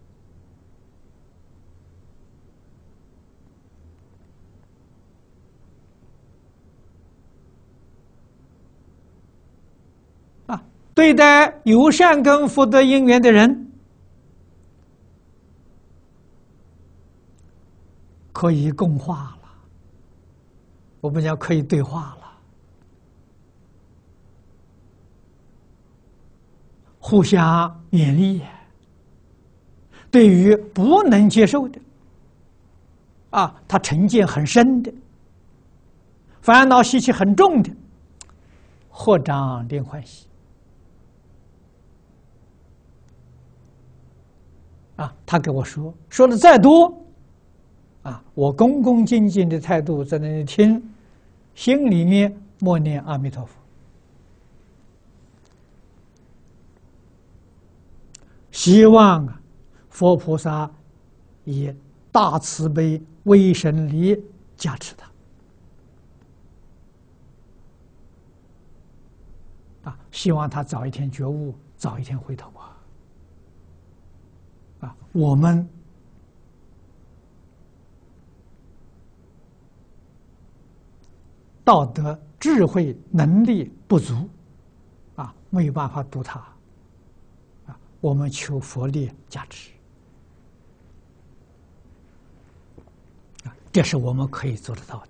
对待有善根福德因缘的人，可以共话了，我们讲可以对话了，互相勉励。对于不能接受的，他成见很深的，烦恼习气很重的，合掌令欢喜。他给我说的再多，我恭恭敬敬的态度在那里听，心里面默念阿弥陀佛，希望佛菩萨以大慈悲威神力加持他，希望他早一天觉悟，早一天回头我们道德智慧能力不足，没有办法度他，我们求佛力加持，这是我们可以做得到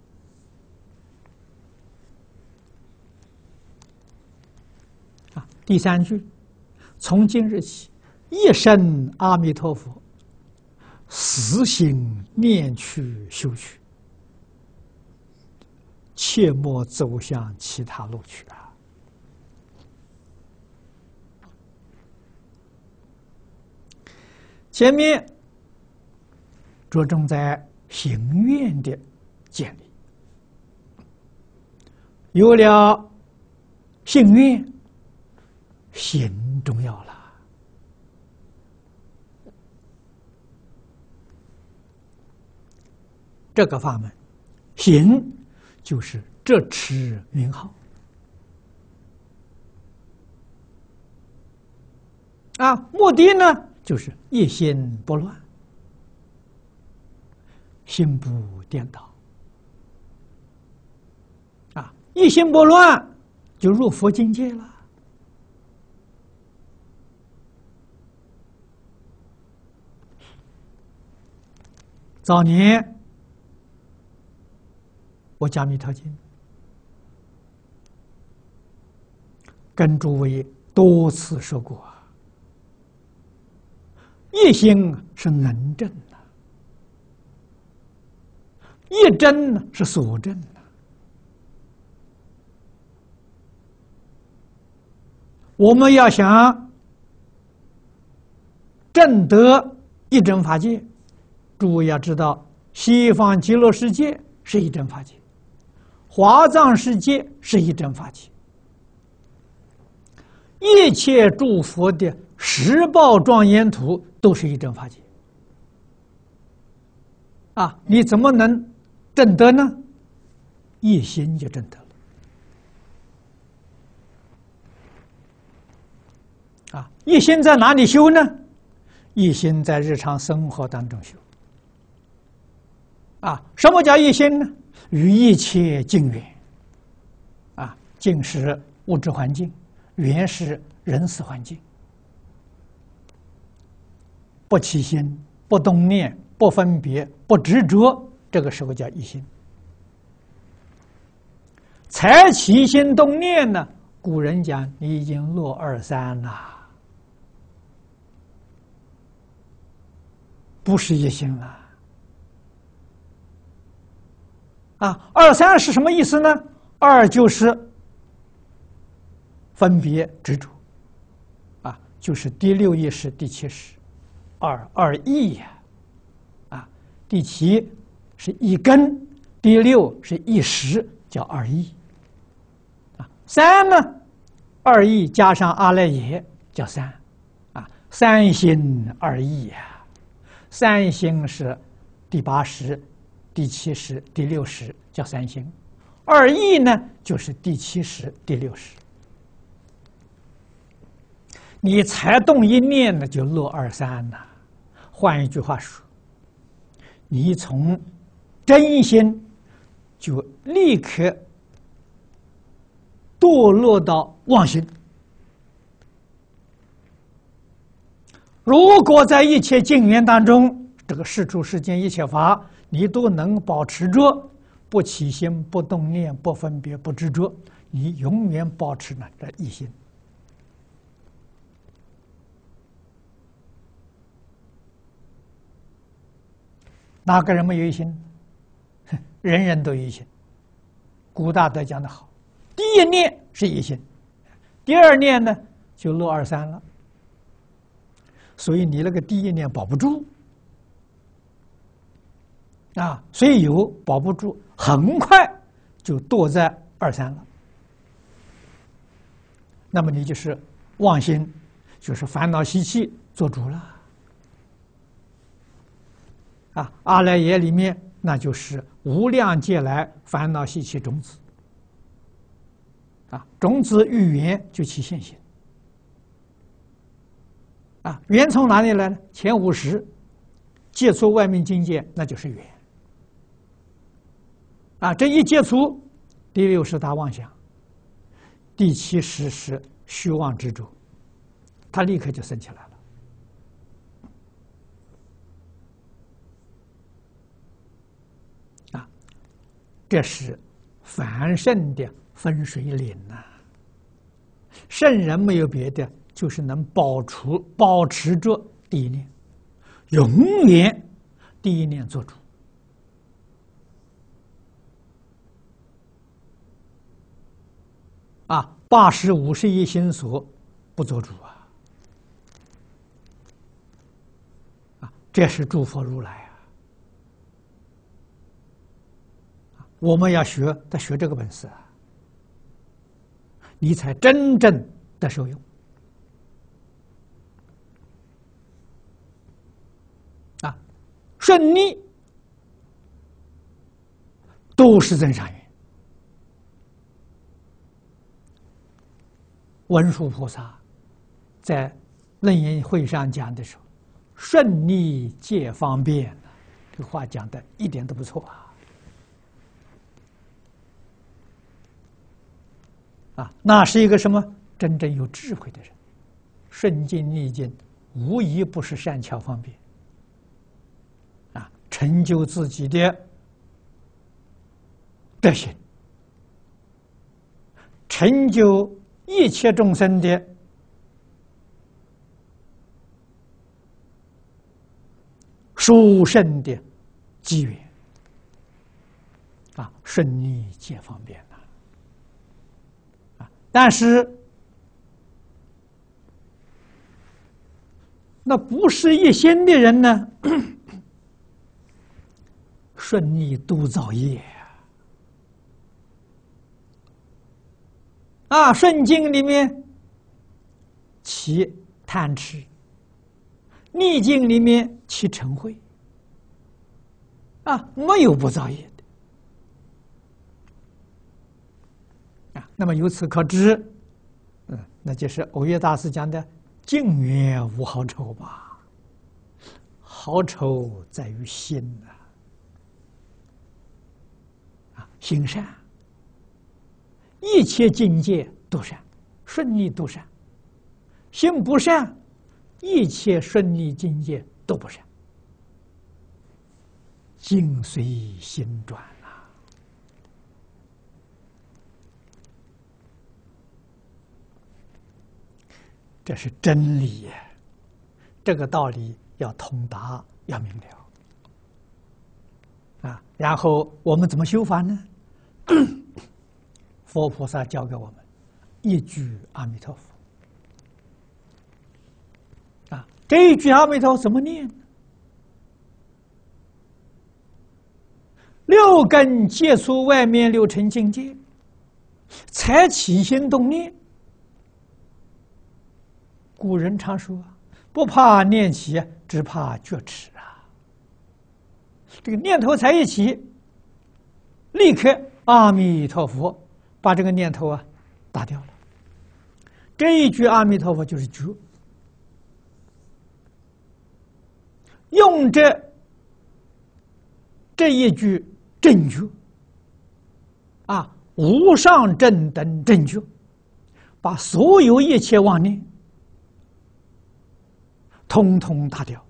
的。第三句，从今日起，一生阿弥陀佛，死心念去修去，切莫走向其他路去前面着重在行愿的建立，有了信愿，行重要了。这个法门，行就是执持名号目的呢就是一心不乱，心不颠倒一心不乱就入佛境界了。早年我讲《弥陀经》，跟诸位多次说过一心是能证一真是所证我们要想证得一真法界，诸位要知道，西方极乐世界是一真法界，华藏世界是一真法界，一切诸佛的十报庄严土都是一真法界你怎么能证得呢？一心就证得了一心在哪里修呢？一心在日常生活当中修什么叫一心呢？与一切境缘境是物质环境，缘是人事环境，不起心，不动念，不分别，不执着，这个时候叫一心。才起心动念呢，古人讲你已经落二三了，不是一心了二三是什么意思呢？二就是分别执着就是第六意识、第七识，二意第七是一根，第六是一识，叫二意三呢，二意加上阿赖耶叫三三心二意呀。三心是第80、第70、第60，叫三心；二意呢，就是第70、第60。你才动一念呢，就落23了。换一句话说，你从真心就立刻堕落到妄心。如果在一切境缘当中，这个世出世间一切法，你都能保持着不起心、不动念、不分别、不执着，你永远保持呢这一心。哪个人没有一心？人人都有一心。古大德讲得好，第一念是一心，第二念呢就落23了。所以你那个第一念保不住啊，所以有保不住，很快就堕在23了。那么你就是妄心，就是烦恼习气做主了。啊，阿赖耶里面那就是无量劫来烦恼习气种子。啊，种子遇缘就起现行。啊，缘从哪里来呢？前50接触外面境界，那就是缘。啊，这一接触，第60大妄想，第70是虚妄执着，它立刻就升起来了。啊，这是凡圣的分水岭呐。圣人没有别的，就是能保持着第一念，永远第一念做主。啊，80、51心所不做主啊！啊，这是诸佛如来啊！我们要学，得学这个本事啊，你才真正的受用。啊，顺逆都是增上缘。文殊菩萨在楞严会上讲的时候，顺逆皆方便，这个话讲的一点都不错啊！啊，那是一个什么？真正有智慧的人，顺境逆境，无一不是善巧方便。啊，成就自己的德行，成就一切众生的殊胜的机缘。啊，顺逆皆方便呐。啊，但是那不是一心的人呢，顺逆都造业啊！顺境里面起贪痴，逆境里面起嗔恚，啊，没有不造业的啊。那么由此可知，那就是耦约大师讲的“境缘无好丑”吧。好丑在于心呐，啊，心善。一切境界都善，顺逆都善；心不善，一切顺逆境界都不善。境随心转啊！这是真理呀！这个道理要通达，要明了啊！然后我们怎么修法呢？佛菩萨教给我们一句阿弥陀佛啊，这一句阿弥陀佛怎么念呢？六根接触外面六尘境界，才起心动念。古人常说：“ 不怕念起，只怕觉迟啊！这个念头才一起，立刻阿弥陀佛把这个念头啊打掉了。这一句阿弥陀佛就是觉，用这一句正觉啊，无上正等正觉，把所有一切妄念通通打掉。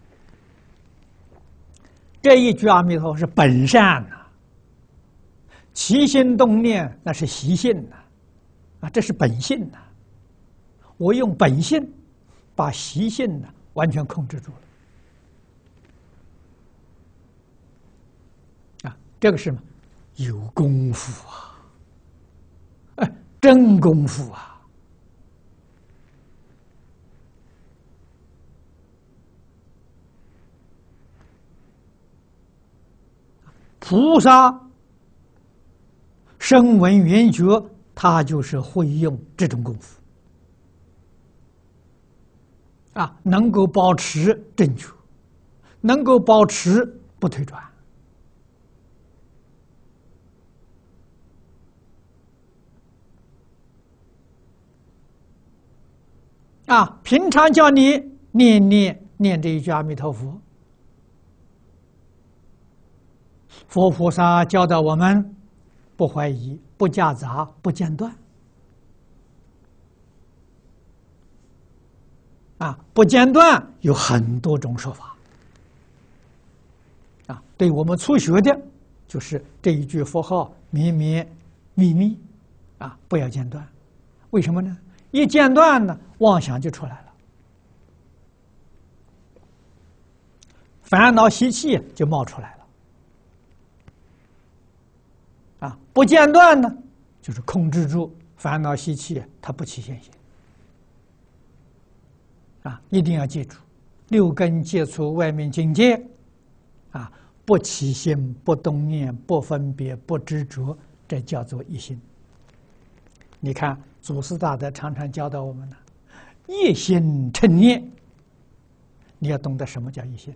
这一句阿弥陀佛是本善呐，起心动念那是习性呐，啊，这是本性呐。我用本性把习性呢完全控制住了，啊，这个是什么？有功夫啊，哎，真功夫啊！菩萨声闻缘觉，他就是会用这种功夫啊，能够保持正确，能够保持不退转啊。平常叫你念这一句阿弥陀佛，佛菩萨教导我们不怀疑、不夹杂、不间断啊，不间断有很多种说法啊。对我们初学的，就是这一句佛号绵绵密密啊，不要间断。为什么呢？一间断呢，妄想就出来了，烦恼习气就冒出来了。啊，不间断呢，就是控制住烦恼习气，它不起现行。啊，一定要记住，六根接触外面境界，啊，不起心、不动念、不分别、不执着，这叫做一心。你看，祖师大德常常教导我们呢，一心称念。你要懂得什么叫一心。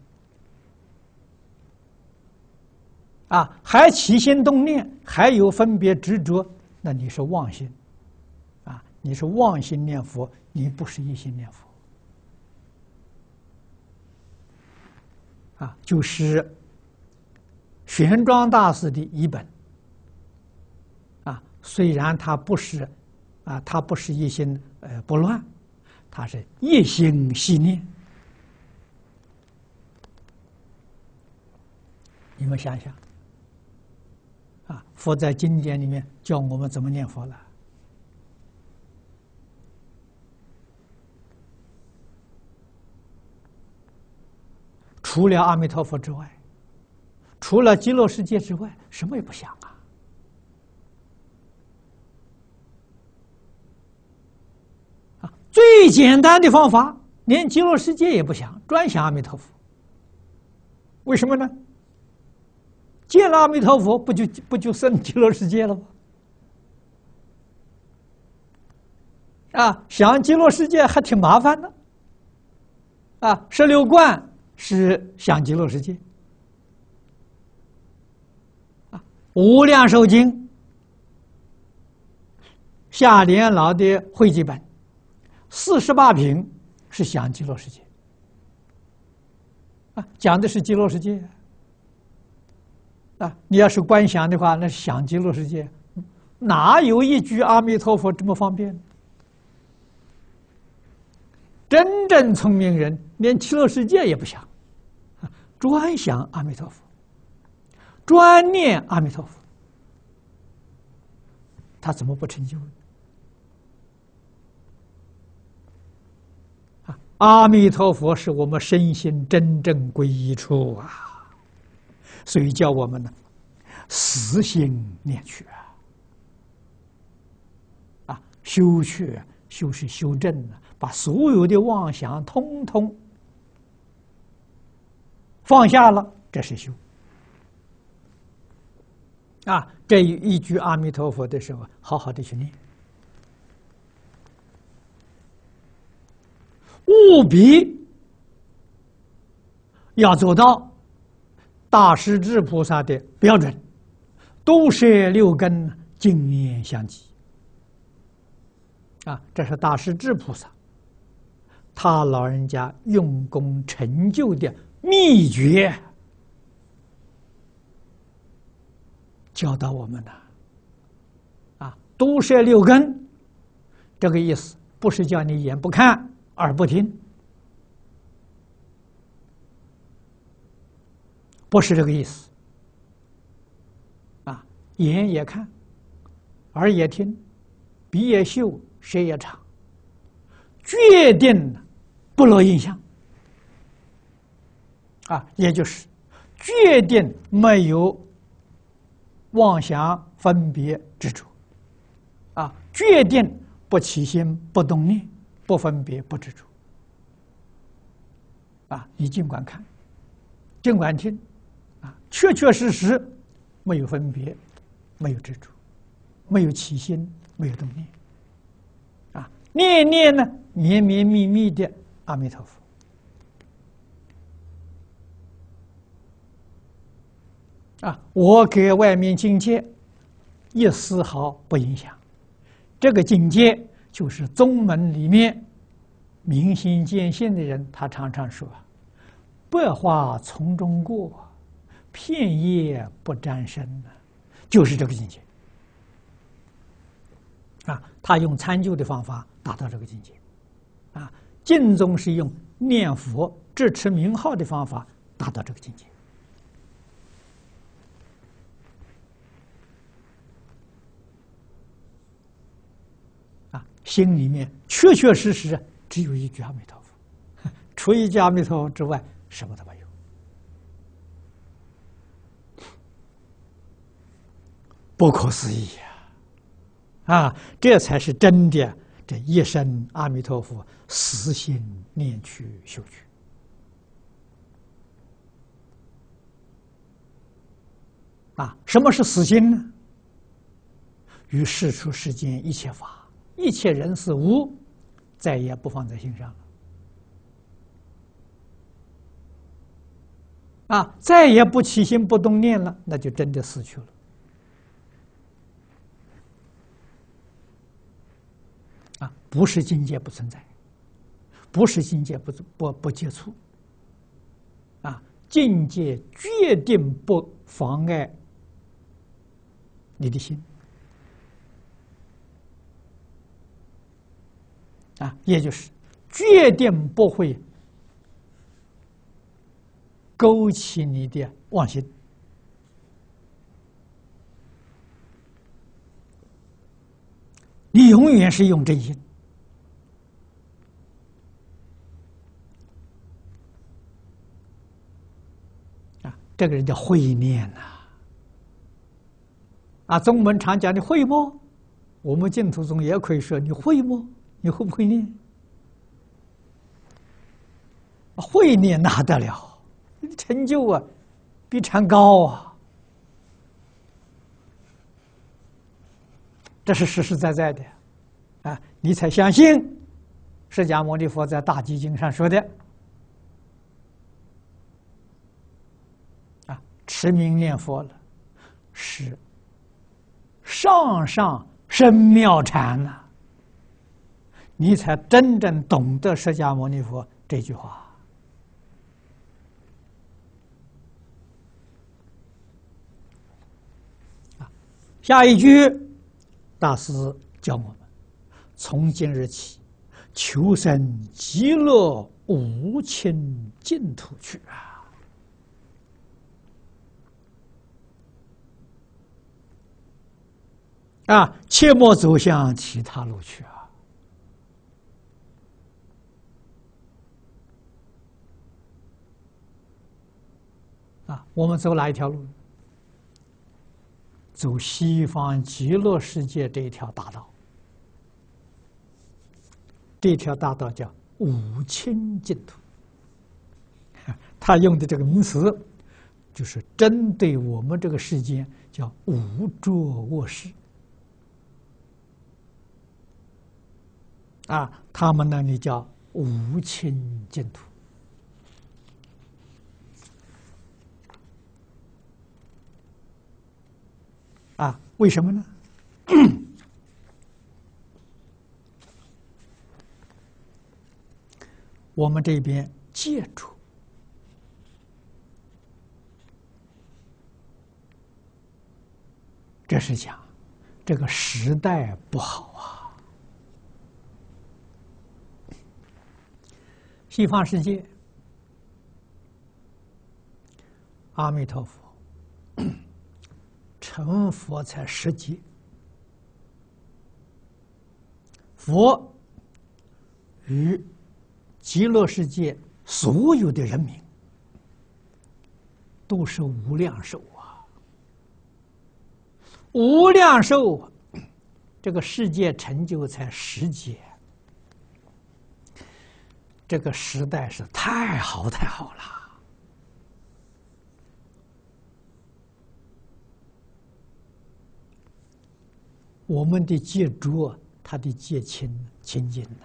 啊，还起心动念，还有分别执着，那你是妄心，啊，你是妄心念佛，你不是一心念佛，啊，就是玄奘大师的译本，啊，虽然他不是，啊，他不是一心不乱，他是一心系念，你们想想。啊，佛在经典里面教我们怎么念佛了。除了阿弥陀佛之外，除了极乐世界之外，什么也不想啊！啊，最简单的方法，连极乐世界也不想，专想阿弥陀佛。为什么呢？见了阿弥陀佛，不就生极乐世界了吗？啊，想极乐世界还挺麻烦的。啊，16观是想极乐世界。啊，无量寿经下联老的汇集本48品是想极乐世界。啊，讲的是极乐世界。啊，你要是观想的话，那是想极乐世界，哪有一句阿弥陀佛这么方便？真正聪明人连极乐世界也不想，专想阿弥陀佛，专念阿弥陀佛，他怎么不成就呢？啊，阿弥陀佛是我们身心真正归依处啊！所以叫我们呢，死心念去啊，修去修是修正啊，把所有的妄想通通放下了，这是修啊。这一句阿弥陀佛的时候，好好的去念， 务必要做到大势至菩萨的标准，都摄六根，净念相继。这是大势至菩萨他老人家用功成就的秘诀，教导我们的。都摄六根，这个意思不是叫你眼不看耳不听，不是这个意思。眼也看，耳也听，鼻也嗅，舌也尝，决定不落印象。也就是决定没有妄想分别执着。决定不起心不动念，不分别不执着。你尽管看，尽管听，确确实实没有分别，没有执着，没有起心，没有动念。念念呢，绵绵密密的阿弥陀佛。我给外面境界一丝毫不影响。这个境界就是宗门里面明心见性的人，他常常说：“百花丛中过，片叶不沾身。”就是这个境界。他用参究的方法达到这个境界。净宗是用念佛、持持名号的方法达到这个境界。心里面确确实实只有一句阿弥陀佛，除一句阿弥陀佛之外，什么都没有。不可思议这才是真的，这一生阿弥陀佛，死心念去修去。什么是死心呢？于世出世间一切法，一切人事物，再也不放在心上了。再也不起心不动念了，那就真的死去了。不是境界不存在，不是境界不接触。境界决定不妨碍你的心。也就是决定不会勾起你的妄心。你永远是用真心。这个人叫慧念宗门常讲的会么？我们净土宗也可以说你会么？你会不会念？会念哪得了？成就比禅高这是实实在在的你才相信释迦牟尼佛在大集经上说的持名念佛了，是上上深妙禅你才真正懂得释迦牟尼佛这句话。下一句，大师教我们：从今日起，求生极乐无亲净土去切莫走向其他路去我们走哪一条路？走西方极乐世界这一条大道。这条大道叫无亲净土。他用的这个名词，就是针对我们这个世间叫无着卧室。他们那里叫无清净土。为什么呢？我们这边借助这是讲这个时代不好啊。西方世界，阿弥陀佛成佛才10劫，佛与极乐世界所有的人民都是无量寿啊！无量寿，这个世界成就才10劫，这个时代是太好太好了。我们的戒浊，他的戒清清净呐。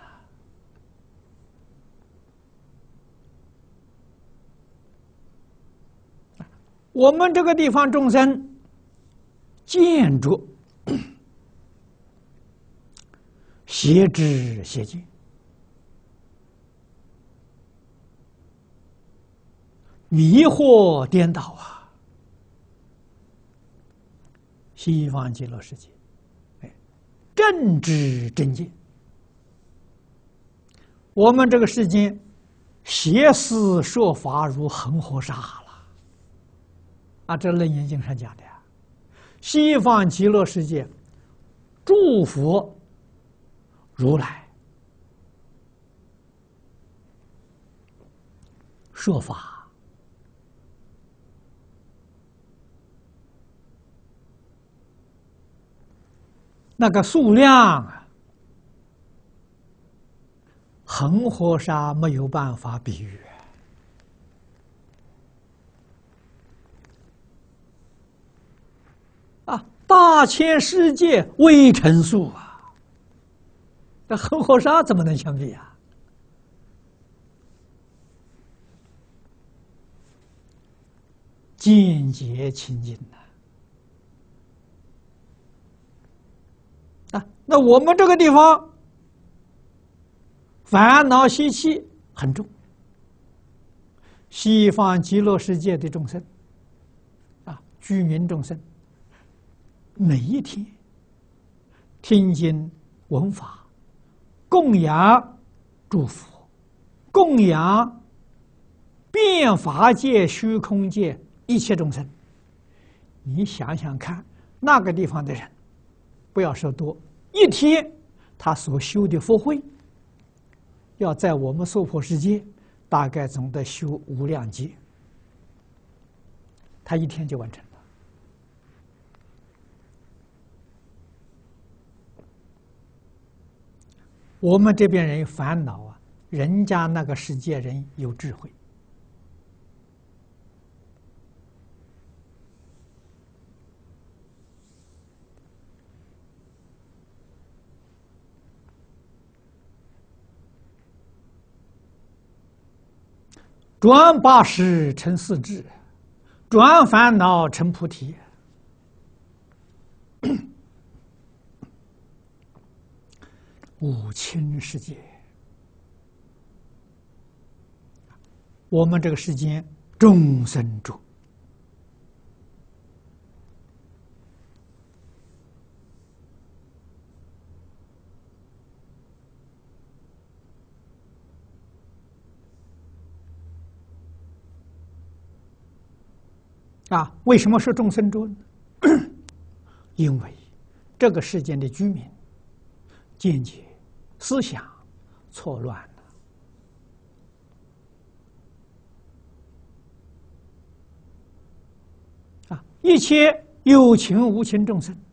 我们这个地方众生见着邪知邪见，迷惑颠倒啊！西方极乐世界，正知正见。我们这个世间邪思说法如恒河沙了，这《楞严经》上讲的呀。西方极乐世界诸佛如来说法，那个数量啊，恒河沙没有办法比喻。大千世界微尘数啊，这恒河沙怎么能相比啊？见解清净那我们这个地方烦恼习气很重，西方极乐世界的众生居民众生，每一天听经闻法，供养诸佛，供养遍法界虚空界一切众生。你想想看，那个地方的人，不要说多，一天他所修的福慧，要在我们娑婆世界大概总得修无量劫，他一天就完成了。我们这边人烦恼啊，人家那个世界人有智慧。转八识成四智，转烦恼成菩提。五清世界，我们这个世间众生住，为什么说众生住呢？因为这个世间的居民见解思想错乱了一切有情无情众生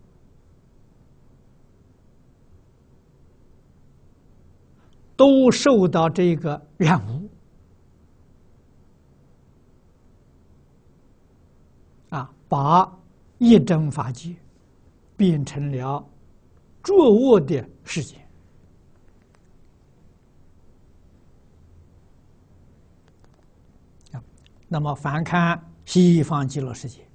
都受到这个染污把一真法界变成了浊恶的世界。 那么反看西方极乐世界，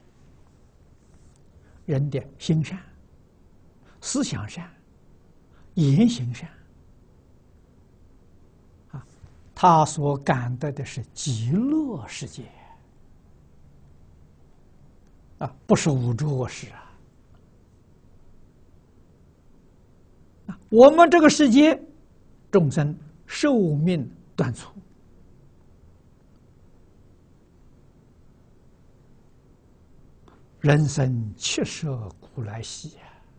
人的心善、思想善、言行善，啊，他所感得的是极乐世界，啊，不是五浊恶世啊。我们这个世界，众生寿命短促，人生70古来稀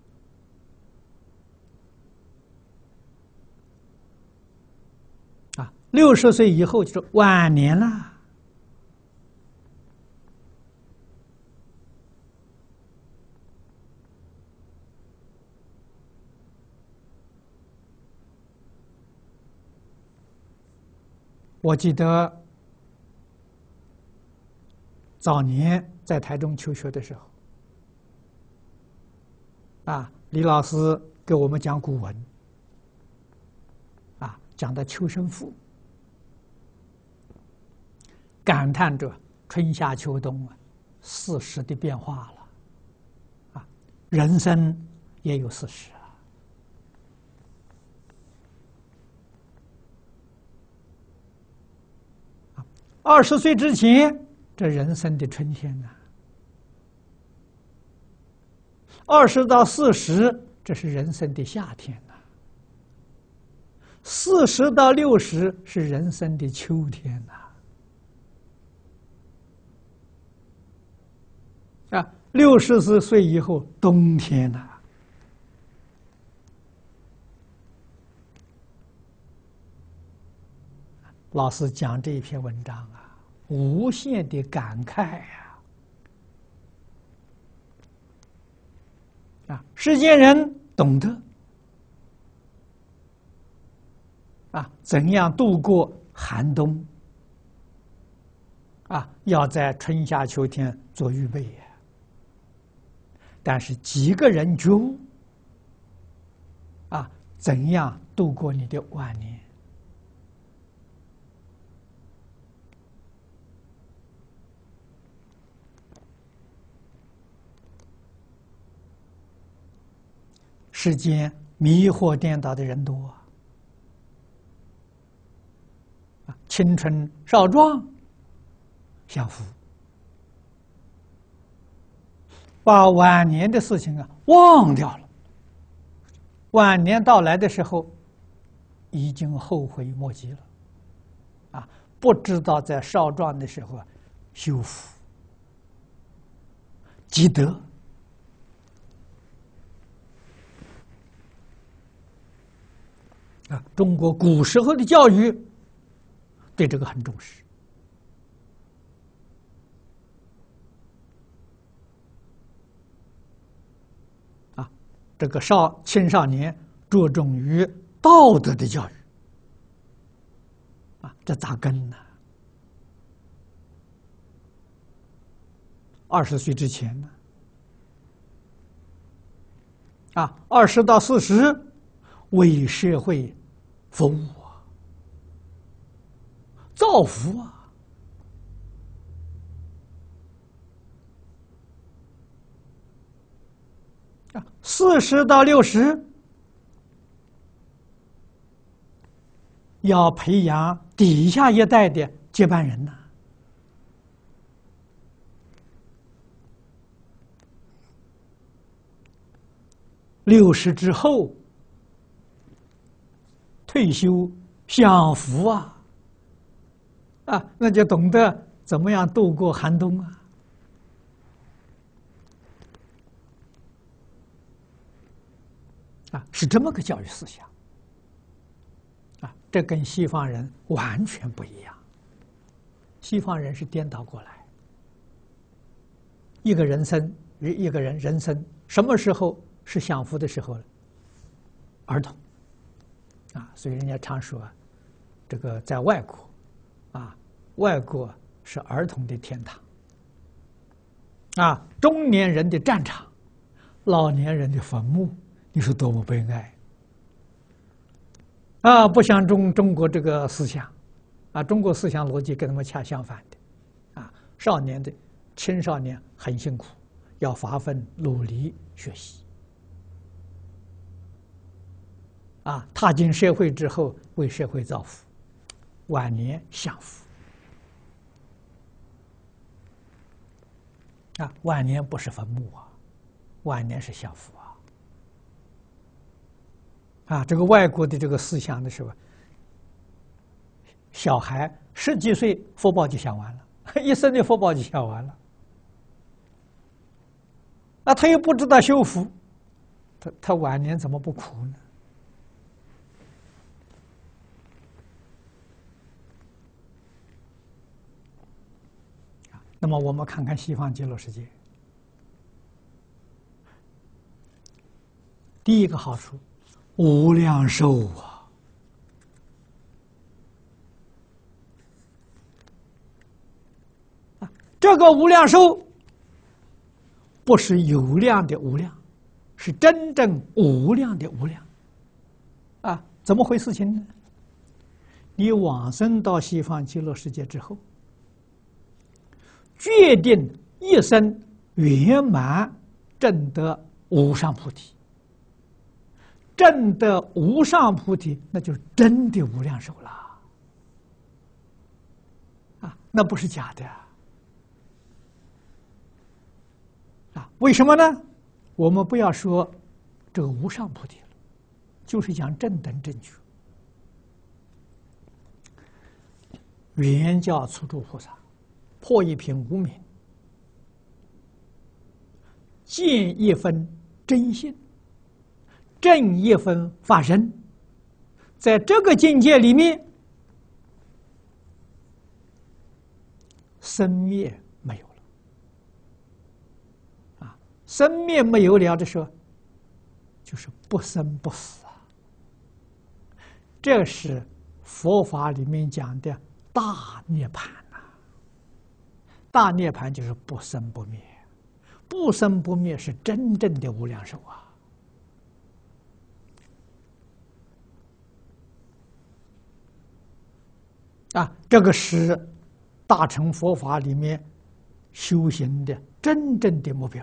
啊！60岁以后就是晚年了。我记得早年在台中求学的时候，啊，李老师给我们讲古文，啊，讲的求生父，感叹着春夏秋冬啊40的变化了，啊，人生也有40。20岁之前，这人生的春天呐；20到40，这是人生的夏天呐；40到60是人生的秋天呐。啊，60岁以后冬天呐。老师讲这一篇文章啊，无限的感慨呀！啊，世间人懂得啊，怎样度过寒冬啊，要在春夏秋天做预备呀。但是几个人觉悟啊，怎样度过你的晚年？世间迷惑颠倒的人多啊！青春少壮享福，把晚年的事情啊忘掉了。晚年到来的时候，已经后悔莫及了，啊！不知道在少壮的时候啊修福积德。啊，中国古时候的教育对这个很重视。啊，这个青少年着重于道德的教育。啊，这咋跟呢？20岁之前呢？啊，20到40为社会服务啊，造福啊！啊，40到60要培养底下一代的接班人呐。60之后退休享福啊！啊，那就懂得怎么样度过寒冬啊！啊，是这么个教育思想。啊，这跟西方人完全不一样。西方人是颠倒过来，一个人生什么时候是享福的时候呢？儿童。啊，所以人家常说，这个在外国，啊，外国是儿童的天堂。啊，中年人的战场，老年人的坟墓，你说多么悲哀！啊，不像中国这个思想，啊，中国思想逻辑跟他们恰相反的。 少年的青少年很辛苦，要发奋努力学习。踏进社会之后，为社会造福，晚年享福。晚年不是坟墓晚年是享福这个外国的这个思想的时候，小孩10几岁福报就享完了，一生的福报就享完了。他又不知道修福，他晚年怎么不苦呢？那么我们看看西方极乐世界，第一个好处，无量寿这个无量寿不是有量的无量，是真正无量的无量怎么回事情呢？你往生到西方极乐世界之后，决定一生圆满证得无上菩提，证得无上菩提，那就是真的无量寿了那不是假的为什么呢？我们不要说这个无上菩提了，就是讲正等正觉。圆教初住菩萨破一品无明，见一分真性，正一分法身，在这个境界里面，生灭没有了生灭没有了的时候，就是不生不死这是佛法里面讲的大涅槃大涅槃就是不生不灭，不生不灭是真正的无量寿这个是大乘佛法里面修行的真正的目标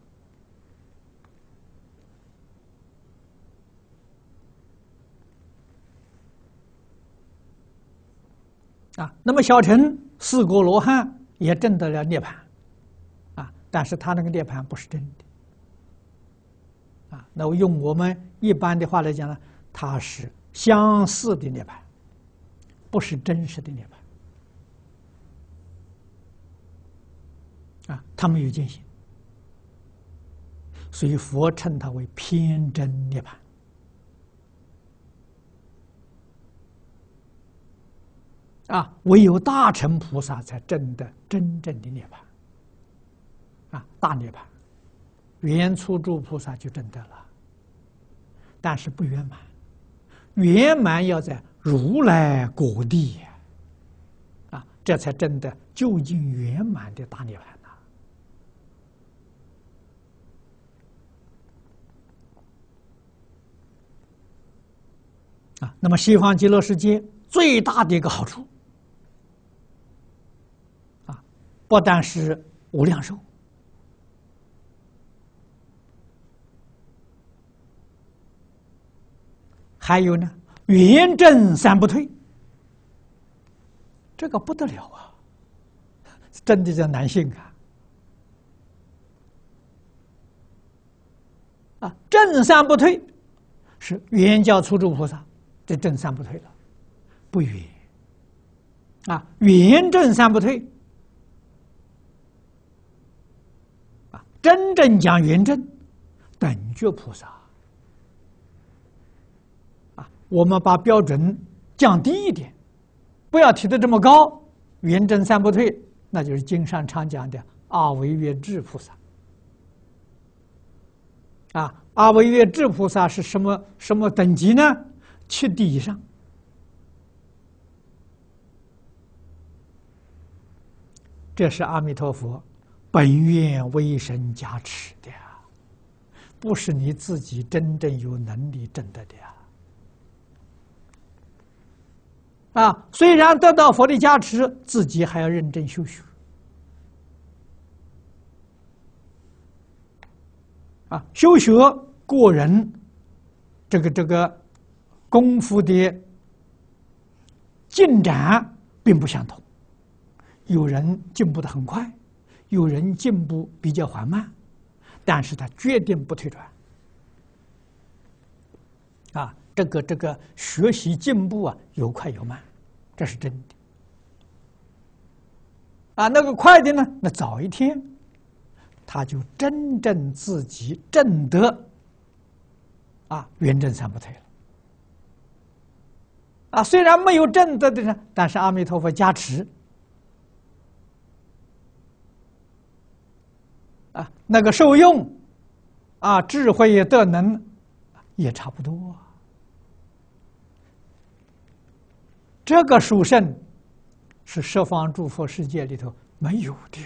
那么小乘四果罗汉也证得了涅槃但是他那个涅槃不是真的那用我们一般的话来讲呢，它是相似的涅槃，不是真实的涅槃他没有见性，所以佛称它为偏真涅槃唯有大乘菩萨才证得真正的涅槃大涅槃，圆初住菩萨就证得了，但是不圆满，圆满要在如来果地这才证得究竟圆满的大涅槃那么西方极乐世界最大的一个好处不但是无量寿，还有呢圆正三不退，这个不得了真的叫难信正三不退是圆教初住菩萨，这正三不退了，不圆圆正三不退真正讲圆正等觉菩萨我们把标准降低一点，不要提得这么高，圆正三不退，那就是经上常讲的阿惟越致菩萨阿惟越致菩萨是什么等级呢？7地以上，这是阿弥陀佛本愿威神加持的不是你自己真正有能力证得的虽然得到佛的加持，自己还要认真修学修学个人这个功夫的进展并不相同，有人进步的很快，有人进步比较缓慢，但是他决定不退转。这个学习进步有快有慢，这是真的。那个快的呢，那早一天，他就真正自己证得圆正三不退了。虽然没有证得的人，但是阿弥陀佛加持，那个受用，智慧德能也差不多。这个殊胜是十方诸佛世界里头没有的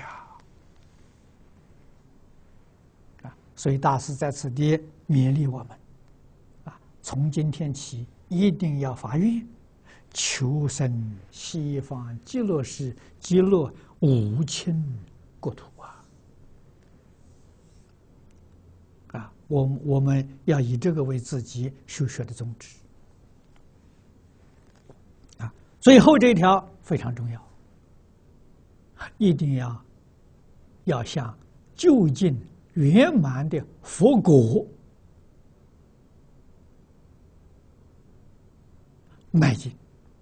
所以大师在此地勉励我们从今天起一定要发愿求生西方极乐世极乐无亲国土我们要以这个为自己修学的宗旨最后这一条非常重要，一定要向究竟圆满的佛果迈进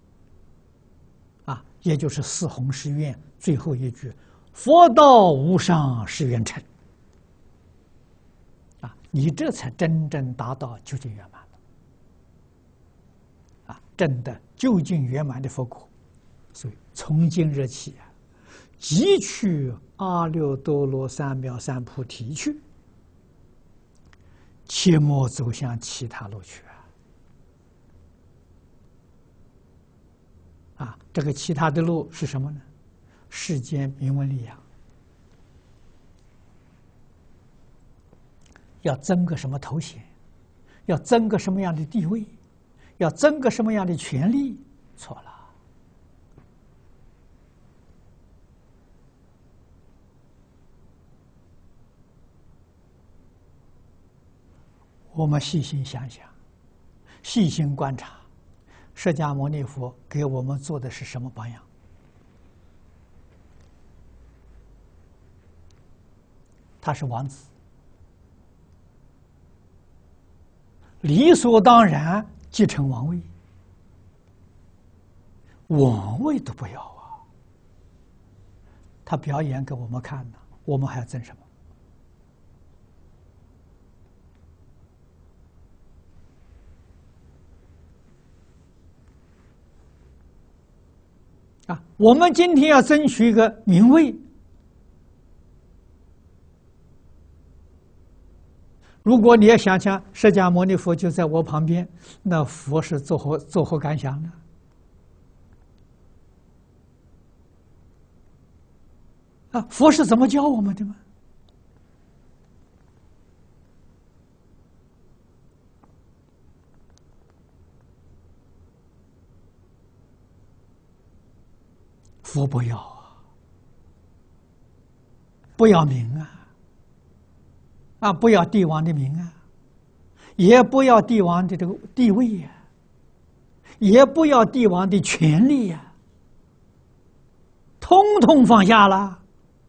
也就是四弘誓愿最后一句：佛道无上誓愿成。你这才真正达到究竟圆满了真的究竟圆满的佛果。所以从今日起即去阿耨多罗三藐三菩提去，切莫走向其他路去这个其他的路是什么呢？世间名闻利养，要争个什么头衔，要争个什么样的地位，要争个什么样的权利，错了。我们细心想想，细心观察，释迦牟尼佛给我们做的是什么榜样？他是王子，理所当然继承王位，王位都不要他表演给我们看呢，我们还要争什么？我们今天要争取一个名位，如果你要想想释迦牟尼佛就在我旁边，那佛是作何感想呢？佛是怎么教我们的吗？佛不要不要名不要帝王的名也不要帝王的这个地位也不要帝王的权利通通放下了，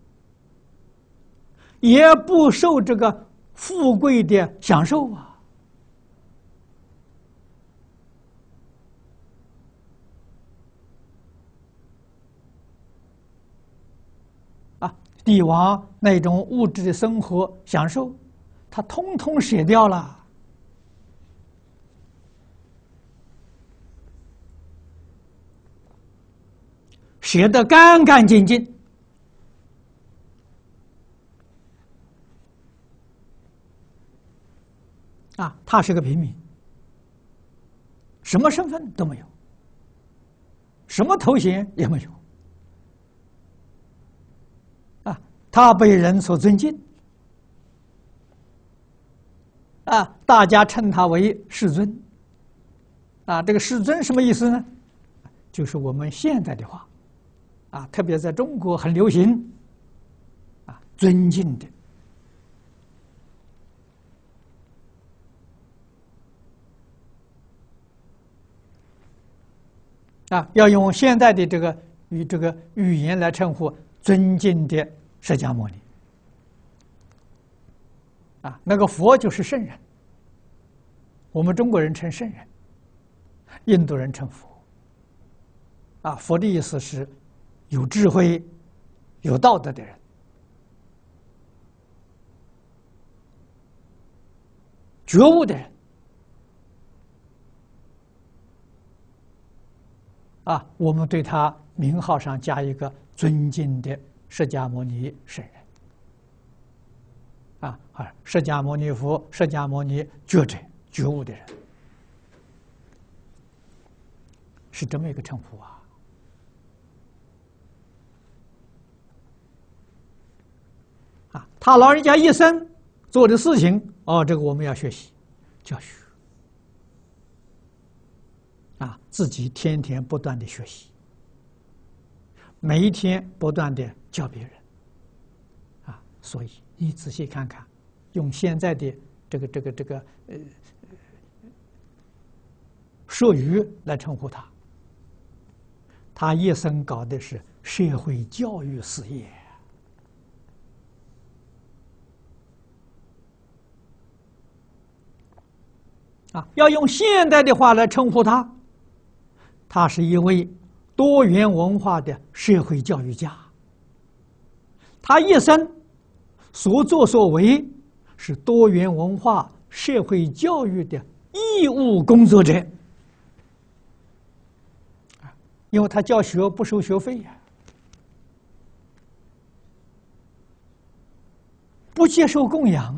也不受这个富贵的享受帝王那种物质的生活享受，他通通舍掉了，舍得干干净净。他是个平民，什么身份都没有，什么头衔也没有。他被人所尊敬，大家称他为世尊，这个世尊什么意思呢？就是我们现在的话，特别在中国很流行，尊敬的， 要用现代的这个语言来称呼尊敬的释迦牟尼。那个佛就是圣人，我们中国人称圣人，印度人称佛。佛的意思是有智慧、有道德的人。觉悟的人。我们对他名号上加一个尊敬的释迦牟尼圣人。释迦牟尼佛、释迦牟尼觉者、觉悟的人，是这么一个称呼他老人家一生做的事情，这个我们要学习教学。自己天天不断的学习，每一天不断的教别人。所以你仔细看看，用现在的这个术语来称呼他，他一生搞的是社会教育事业。要用现代的话来称呼他，他是一位多元文化的社会教育家。他一生所作所为是多元文化社会教育的义务工作者。因为他教学不收学费不接受供养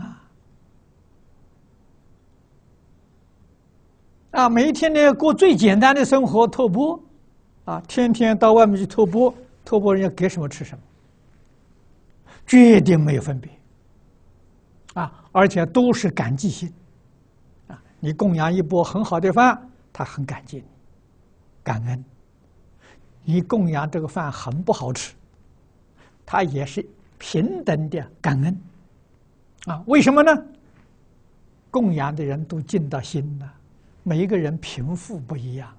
每一天呢过最简单的生活，托钵天天到外面去托钵，托钵人家给什么吃什么，决定没有分别而且都是感激心你供养一钵很好的饭，他很感激你，感恩；你供养这个饭很不好吃，他也是平等的感恩为什么呢？供养的人都尽到心了。每一个人贫富不一样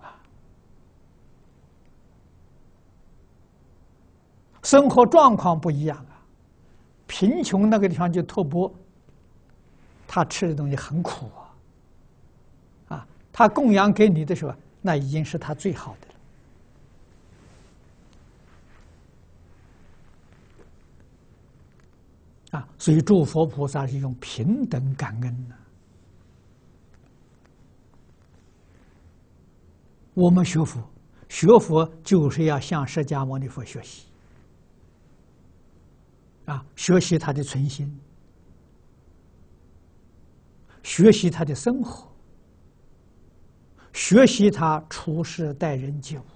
生活状况不一样贫穷那个地方就托钵，他吃的东西很苦他供养给你的时候，那已经是他最好的所以诸佛菩萨是用平等感恩我们学佛，学佛就是要向释迦牟尼佛学习学习他的存心，学习他的生活，学习他处事待人接物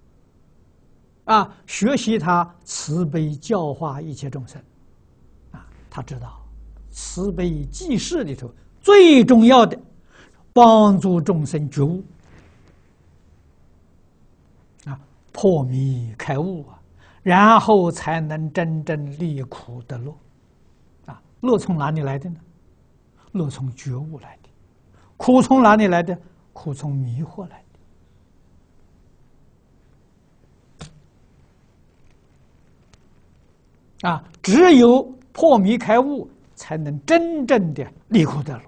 学习他慈悲教化一切众生他知道慈悲济世里头最重要的帮助众生觉悟破迷开悟然后才能真正离苦得乐乐从哪里来的呢？乐从觉悟来的。苦从哪里来的？苦从迷惑来的只有破迷开悟，才能真正的离苦得乐。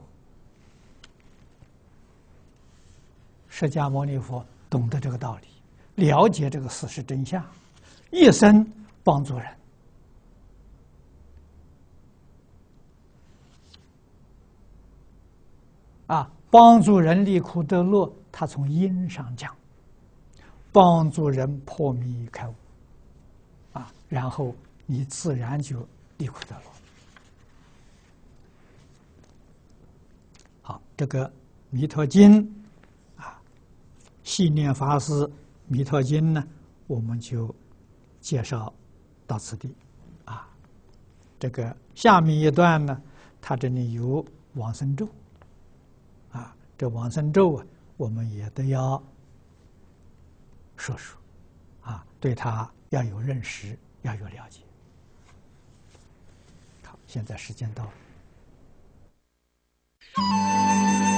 释迦牟尼佛懂得这个道理，了解这个事实真相，一生帮助人帮助人离苦得乐，他从因上讲，帮助人破迷开悟然后你自然就离苦得乐。好，这个弥陀经系念法师弥陀经呢，我们就介绍到此地这个下面一段呢，它这里有往生咒这往生咒我们也都要说说对它要有认识，要有了解。好，现在时间到了。